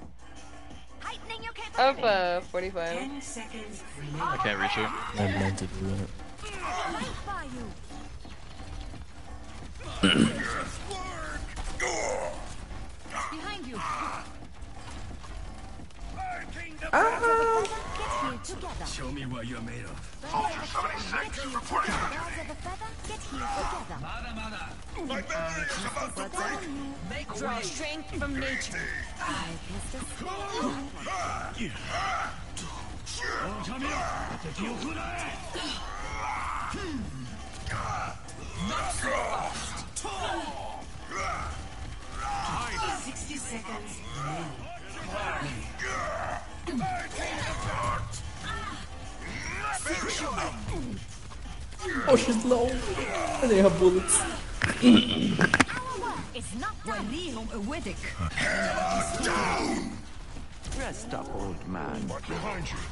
Up, uh, forty-five. Ten seconds remaining. I can't reach it. I meant to do it. Behind you. Show me what you're made of. Ultra seventy-six reporting. Get here together. My battery is about to break. Draw strength from nature. I guess the Sixty seconds remaining. Oh, she's low. And they have bullets. It's not Walihum Awedic. Rest up, old man. What behind you?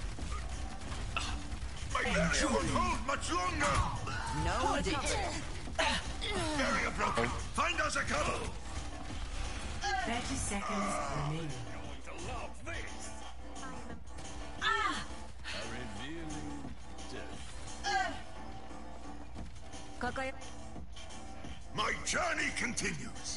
My barrier won't hold much longer. No ditch. Barrier broken. Find us a cover. Thirty seconds remaining. My journey continues.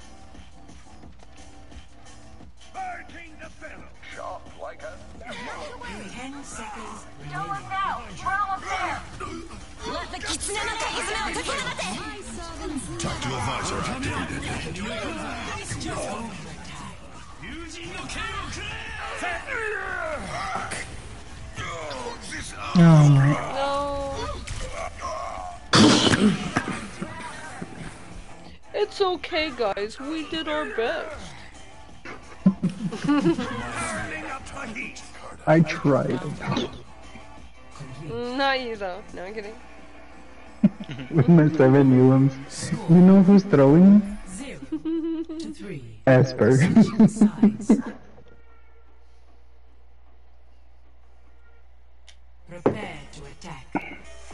Fighting the fellow. Sharp like a. Ten seconds Don't remaining. look now. We're almost there. Let the kitsune no kaizune o tokinamate. Talk to advisor updated. Oh my. No. It's okay, guys. We did our best. I tried. Not you, though. No, I'm kidding. With my seven Newlams. You know who's throwing? Zero to three. Esper. Sides. Prepare to attack.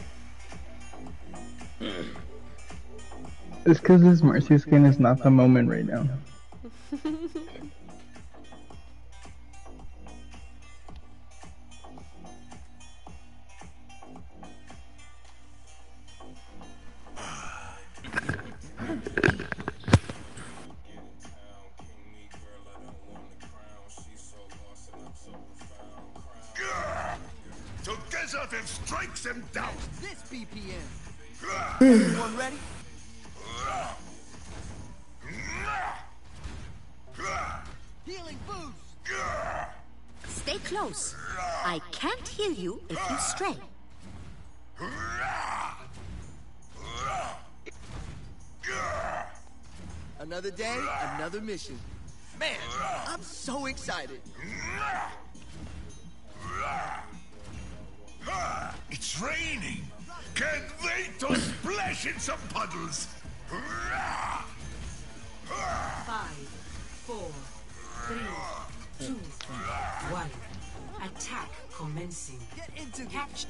It's cause this Mercy skin is not the moment right now. Together then strikes them down. This B P M. Everyone ready? Healing boost. Stay close. I can't heal you if you stray. Another day, another mission. Man, I'm so excited. It's raining. Can't wait to splash in some puddles. Five, four, three, two, one. Attack commencing. Get into the Catch.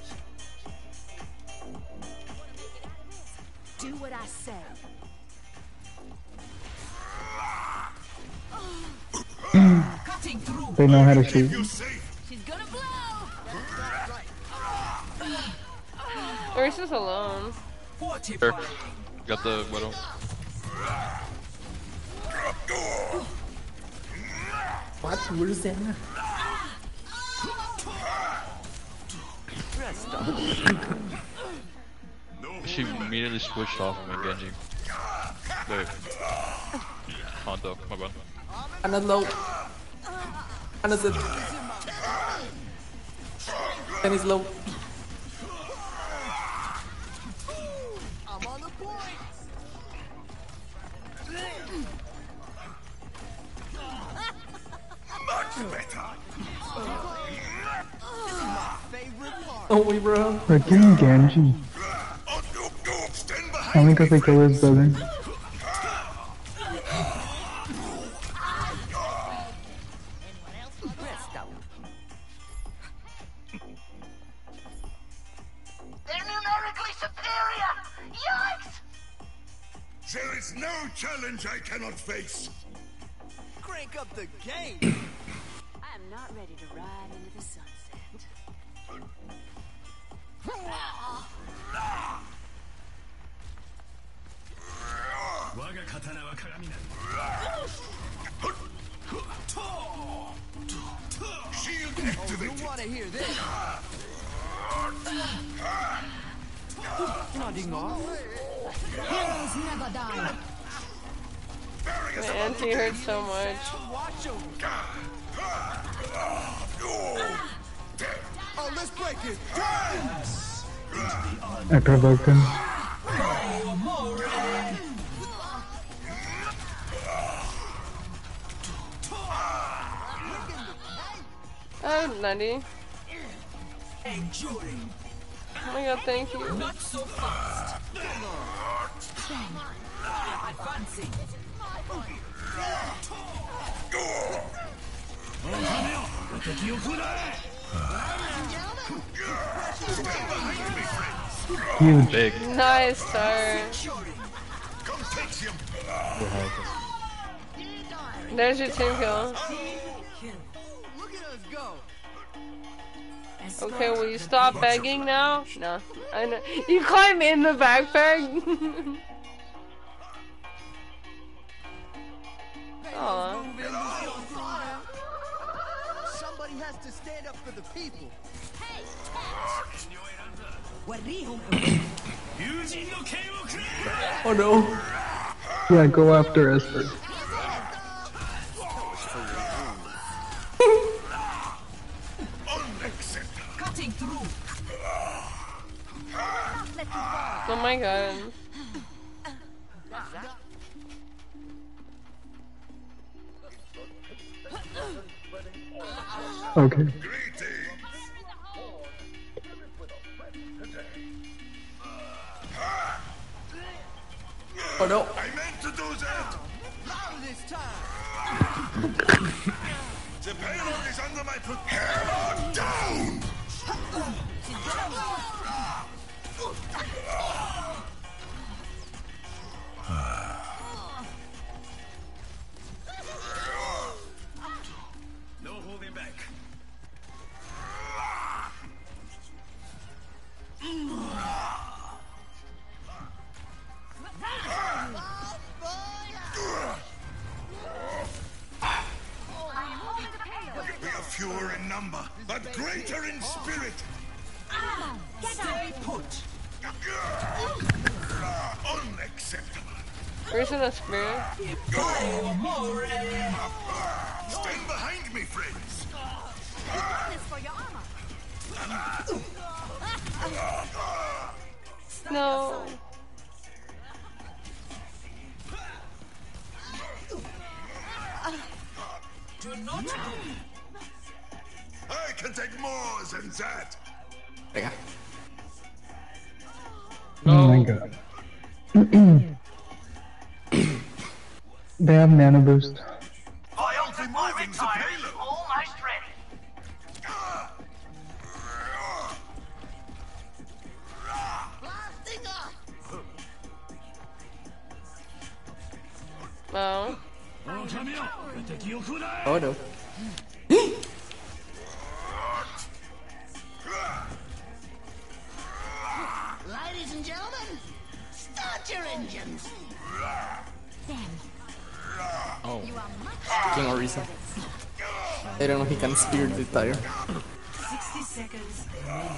Do what I say. Cutting through. They know how to shoot. She's gonna blow. Orisa's alone. Sure. Got the widow. What? Where's that? She immediately switched off of me, Genji. Wait. Hondo, my bad. Another low. Another. And he's low. I'm on the point. Much better. This is my favorite part. Oh, we bro. We're getting Genji. Only because they kill his brother. They're numerically superior! Yikes! There is no challenge I cannot face. Crank up the game. I'm not ready to ride into the sunset. Shield Oh, activated. you wanna hear this? Nodding off. Heroes never die. My auntie hurts so much. Watch over. Oh, let's break it. I provoked him. Oh, Nutty. Oh my god, thank you. Not so fast. Advancing. Huge. Big. Nice start. There's your team kill. Look at us go. Okay, will you stop begging now? No. I know. You climb in the backpack? Aw. Somebody has to stand up for the people. Oh no. Yeah, go after Esper. Cutting through. Oh my god. Okay. Oh no. I meant to do that. Louder this time. The payload is under my foot. Hammer down. No holding back. We are fewer in number, but greater in spirit. Stay put. Unacceptable. Where's the spirit? Stand behind me, friends. This for your armor. No. I can take more than that. Venga. Oh my god. They have mana boost. I'll be moving the payload. Almost ready. Blasting up! Oh. Oh no. Ladies and gentlemen, start your engines! Oh. King Orisa. I don't know if he can spear the tire. sixty seconds.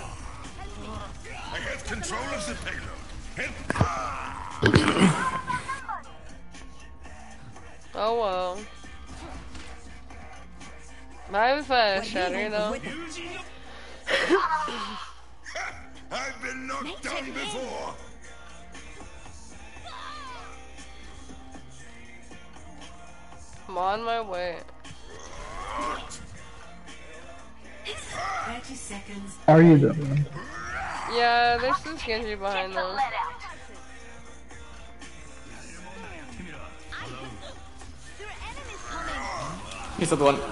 I have control of the payload. Oh well. My fire shatter though. I've been knocked down before. I'm on my way. thirty seconds. Are you though? Yeah, there's some Genji behind them. He's at one.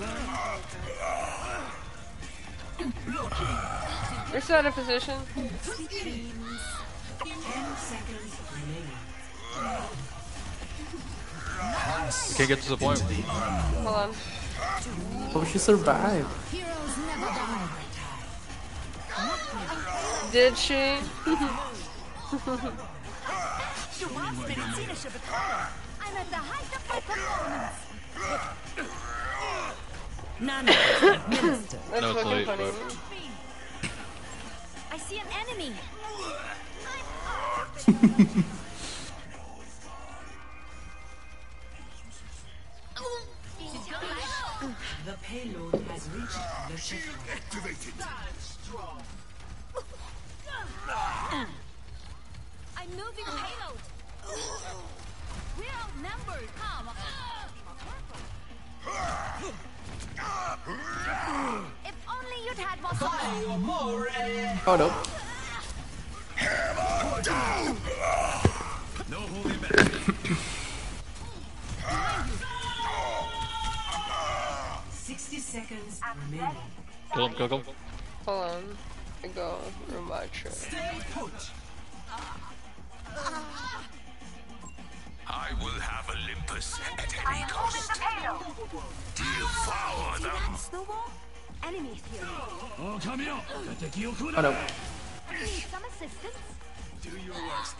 We're still out of position. ten seconds remaining. Can't get to the point. Hold on. Oh, she survived. Heroes never die. Did she? Du machst medizinische Betreuung. I'm at the height of my performance. Nano administered. That's No, it's fucking late, funny. but- I see an enemy. The payload has reached the checkpoint. Activated. I'm moving payload. We're outnumbered. Come. If only you'd had more fire. Oh no. Hammer down. No holding back. sixty seconds remaining. Kill him, kill him. Hold on. I go Ramacha. Stay put. I will have Olympus at any cost. Devour them. Snowball? Enemies here. Oh, come here. Oh no. Need some assistance? Do your worst.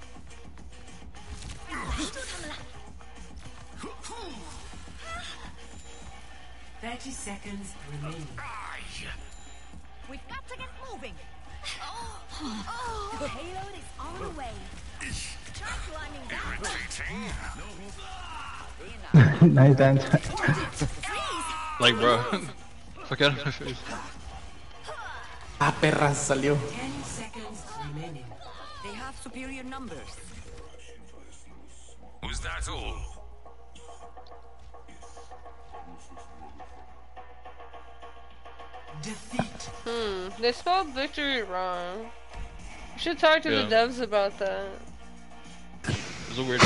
thirty seconds remaining. We've got to get moving. The payload is on the way. Try climbing down. Nice dance. Like, bro. Fuck out of my face. Ah, perra, salió. ten seconds remaining. They have superior numbers. Was that all? Defeat. Hmm. They spelled victory wrong. You should talk to Yeah. the devs about that. It's a weird.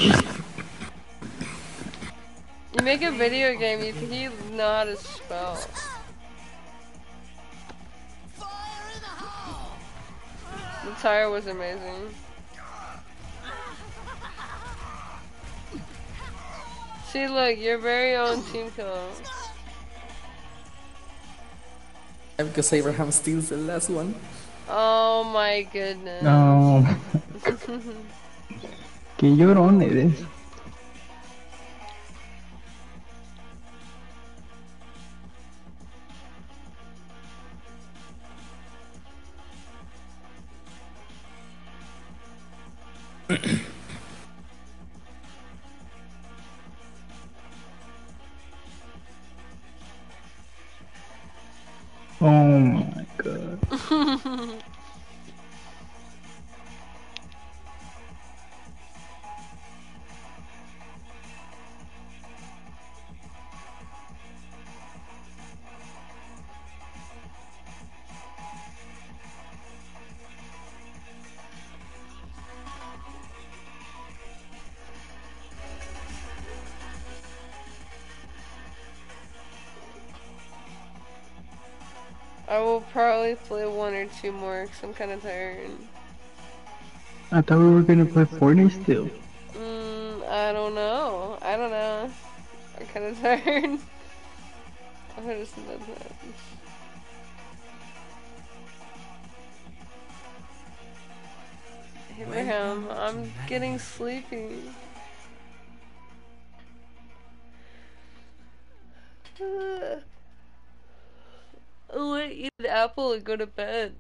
You make a video game, you think you know how to spell. The tire was amazing. See, look, your very own team kill. Because Abraham steals the last one. Oh my goodness. No. Qué llorón eres. Oh my god. I will probably play one or two more because I'm kind of tired. I thought we were gonna play Fortnite still. Mm, I don't know. I don't know. I'm kind of tired. I just did that. Abraham, I'm getting sleepy. Uh, I'll let eat an apple and go to bed.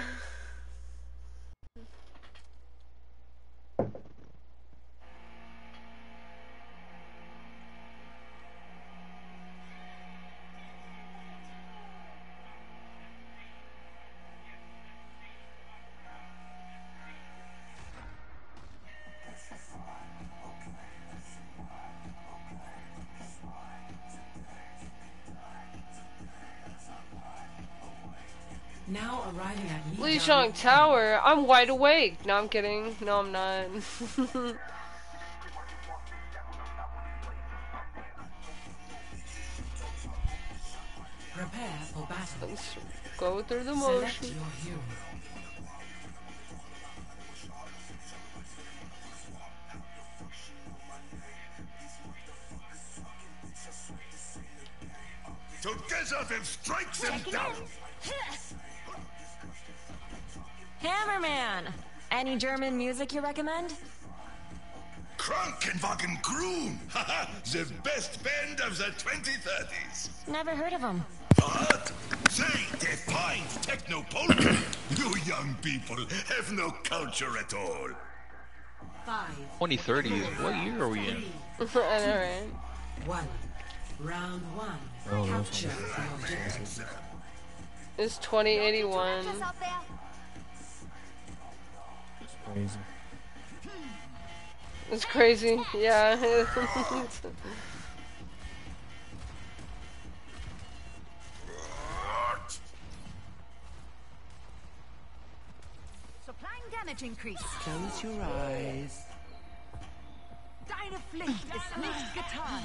Now arriving at Li Shang Tower, I'm wide awake. No, I'm kidding. No, I'm not. Prepare for battle. Let's go through the Select motion. your hero. Together then strike them down. Hammerman! Any German music you recommend? Krankenwagen Grun! Haha, the best band of the twenty thirties. Never heard of them. What? They define techno polka. You young people have no culture at all. Five. twenty thirties? What year are we in? I know, right? One. Round one. Oh, Capture the objective. It's twenty eighty-one. Crazy. It's crazy, yeah. Supplying damage increase. Close your eyes. Dynaflick is nicht getan.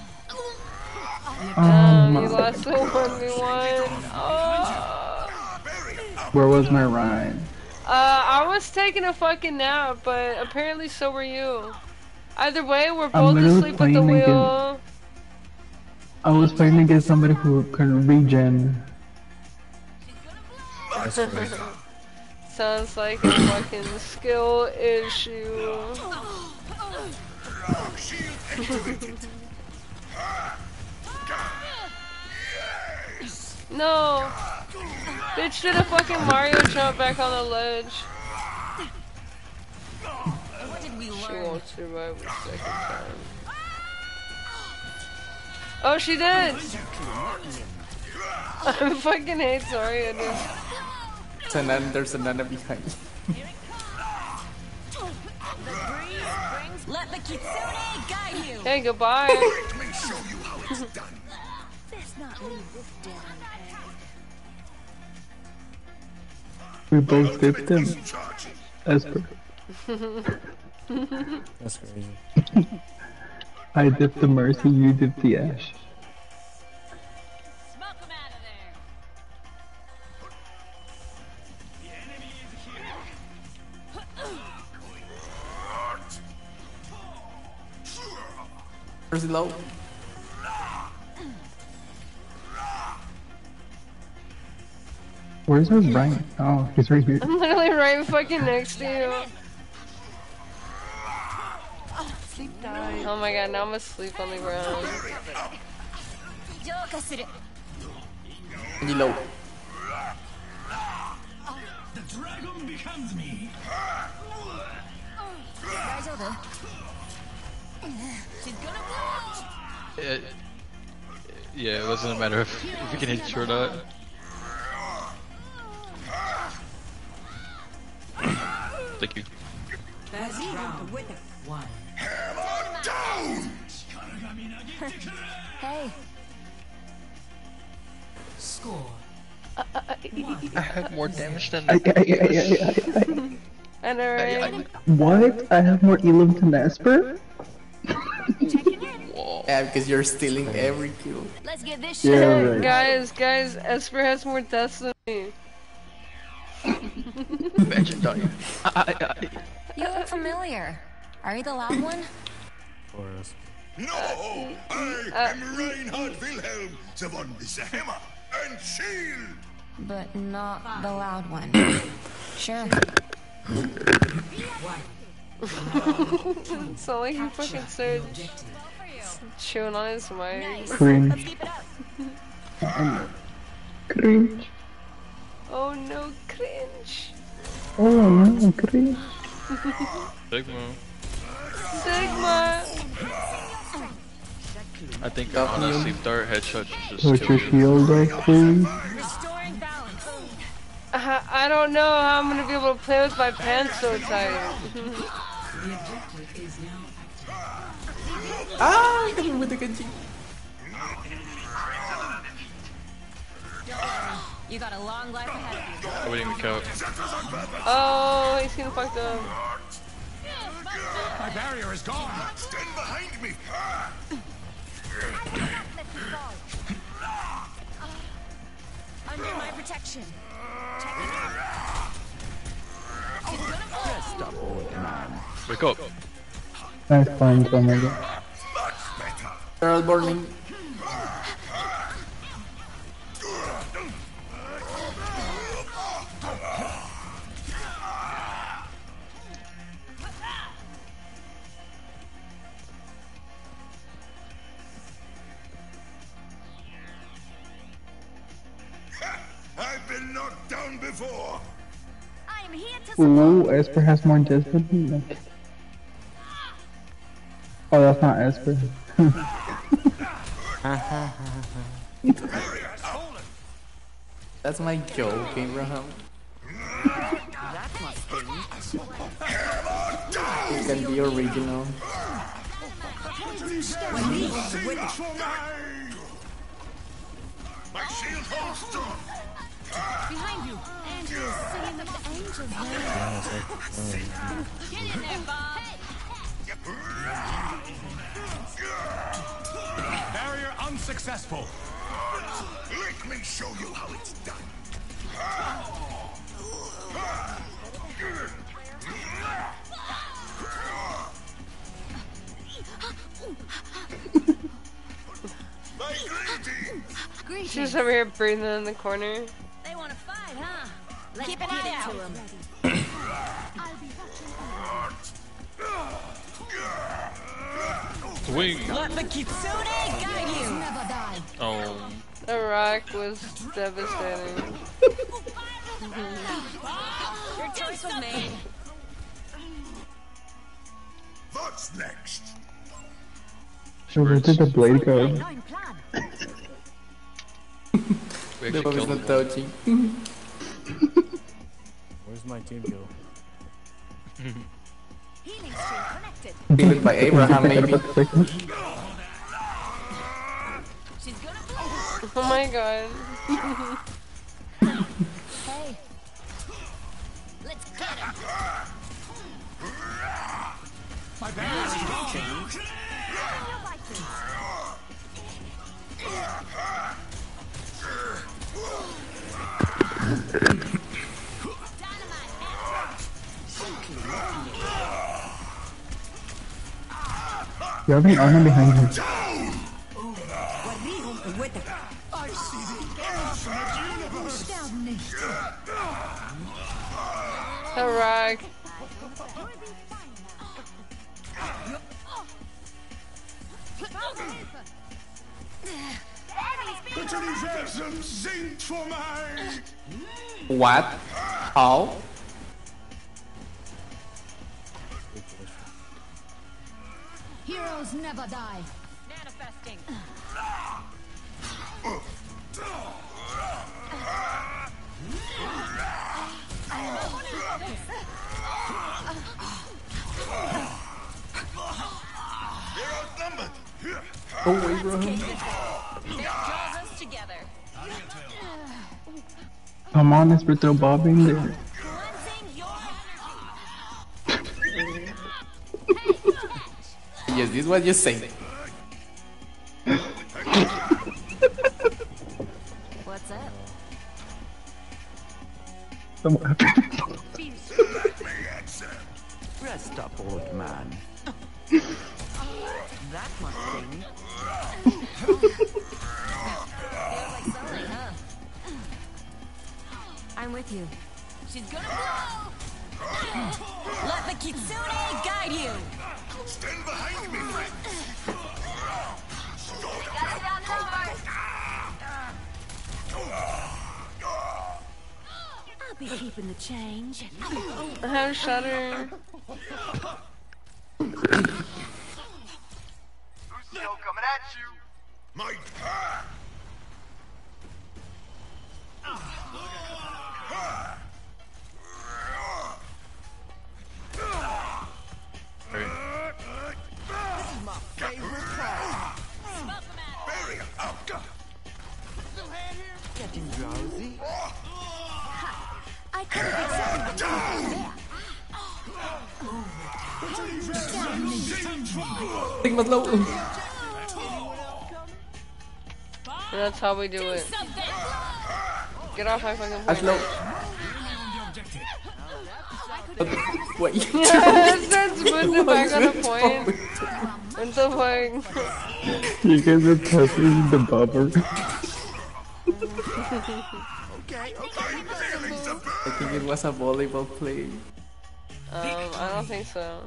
Um, my you lost the one v one. Oh. Where was my rhyme? Uh, I was taking a fucking nap, but apparently so were you. Either way, we're I'm both literally asleep at the playing wheel. I was playing against somebody who could regen. That's crazy. Sounds like a fucking skill issue. No! Bitch did a fucking Mario jump back on the ledge. What did we She learn? won't survive the second time. Oh, she did! I fucking hate Zarya, dude. There's a nun, there's a nana behind. Let the Kitsune guide you! Hey, goodbye. Let me show you how it's done. Best not leave this dead unpaid. We both dipped him. Esper. That's crazy. I dipped the Mercy, you dipped the Ash. Smoke them out of there! Where's the low? Where's our Brian? Oh, he's right here. I'm literally right fucking next to you. Sleep tight. Oh my god, now I'm asleep on the ground. And you low. The dragon becomes me. Guys over. She's gonna blow! It, yeah, it wasn't a matter of if we can hit you or not. Thank you. Best round. One. Hammer down! Hey. Score. I have more damage than I, I, I, I, I, I know, I, right? I, what? I have more Elam than Esper? whoa. Yeah, because you're stealing every kill. Let's get this Yeah, shit. right. Guys, guys, Esper has more deaths than Imagine dying. You look familiar. Are you the loud one? Chorus. No! I am Reinhard Wilhelm, the one with the hammer and shield! But not the loud one. Sure. It's not like he fucking started chewing on his mic. Cringe. Cringe. Oh no, cringe. Oh no, cringe. Sigma. Sigma. I think honestly, dart headshot just Put kill your you. shield up, please. Uh, I don't know how I'm gonna be able to play with my pants so tight. Ah, coming with the Genji. You got a long life ahead of you. I'm waiting to count. Oh, he's getting fucked up. My barrier is gone. Stand behind me! Under my protection. Wake up. Nice find, Omega. Earl burning. I've been knocked down before! I'm here to Ooh, Esper has more Jesper than that. Oh, that's not Esper. That's my joke, Abraham. That must be. It can be original. My shield holds strong! behind you. Andrew's singing with the angels now. Get in there, Bob. Barrier unsuccessful. Let me show you how it's done. My greetings! She's over here breathing in the corner. They want to fight, huh? Let's keep an eye out. Swing. Let the Kitsune guide you. Never die. Oh. Iraq was devastating. Your choice was made. What's next? So where did the blade go? We The actually one killed is not them. touching. Where's my team go? Healing stream connected. Built by Abraham, maybe. She's gonna blow. Oh my god. Hey. Let's get him. My barrier is gone. You have an armor behind him. I see the infinite universe! Iraq. Bitte Universum singt for mij! What? How? Heroes never die. Manifesting. We're outnumbered! Oh, Abraham. Draws us together. Come on, Esper, throw Bob in there. Yes, this is what you say. What's up? Then what happened? Rest up, old man. That must sting. I'm with you. She's gonna blow! Let the Kitsune guide you! Stand behind me, friend. I'll be keeping the change. I have Shutter. Who's still coming at you? My This is my favorite part. barrier out. Getting drowsy. I could have accepted the Think mas low. That's how we do it. Get off my fucking As plane. low. Wait. That's putting it back on a point. What the fuck? You guys are testing the bubble. Okay, okay. I think it was a volleyball play. Um, I don't think so.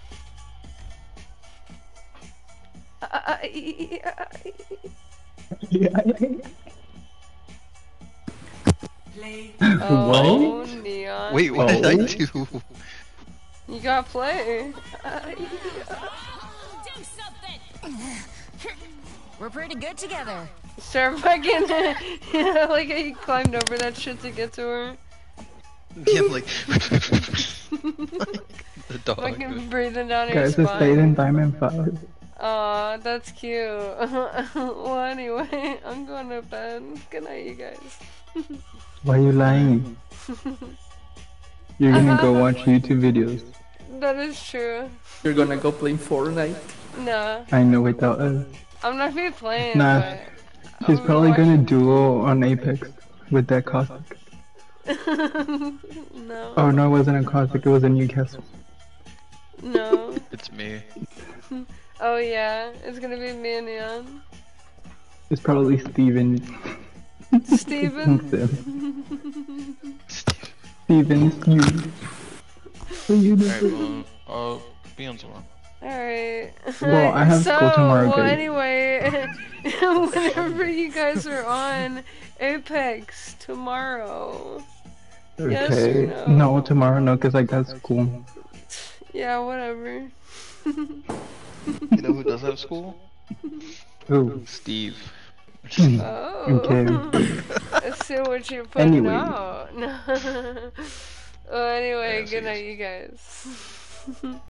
Oh, Neon. Wait, what did I do? You got play. We're pretty good together. Start fucking. Like how you climbed over that shit to get to her. Yeah, like the dog. Fucking breathing down your Guys, it's spine. stayed in Diamond five. Aw, that's cute. Well, anyway, I'm going to bed. Good night, you guys. Why are you lying? You're gonna go watch YouTube videos. That is true. You're gonna go play Fortnite? No, I know without us. I'm not gonna be playing. Nah, but she's I'm probably watching- gonna duo on Apex with that caustic. No. Oh no, it wasn't a caustic, it was a Newcastle. No. It's me. Oh yeah, it's gonna be me and Neon. It's probably Steven. Steven? Steven, you. What are you Alright, doing? well, I'll be on tomorrow. Alright. Well, I have so, school tomorrow, well, guys. anyway, whenever you guys are on Apex tomorrow. Yes or Okay. no? No, tomorrow no, cause I got school. Yeah, whatever. You know who does have school? Who? Steve. Oh. Okay. Let's see what you're putting Anyway. out. Oh, anyway, Yeah, good night, see you guys.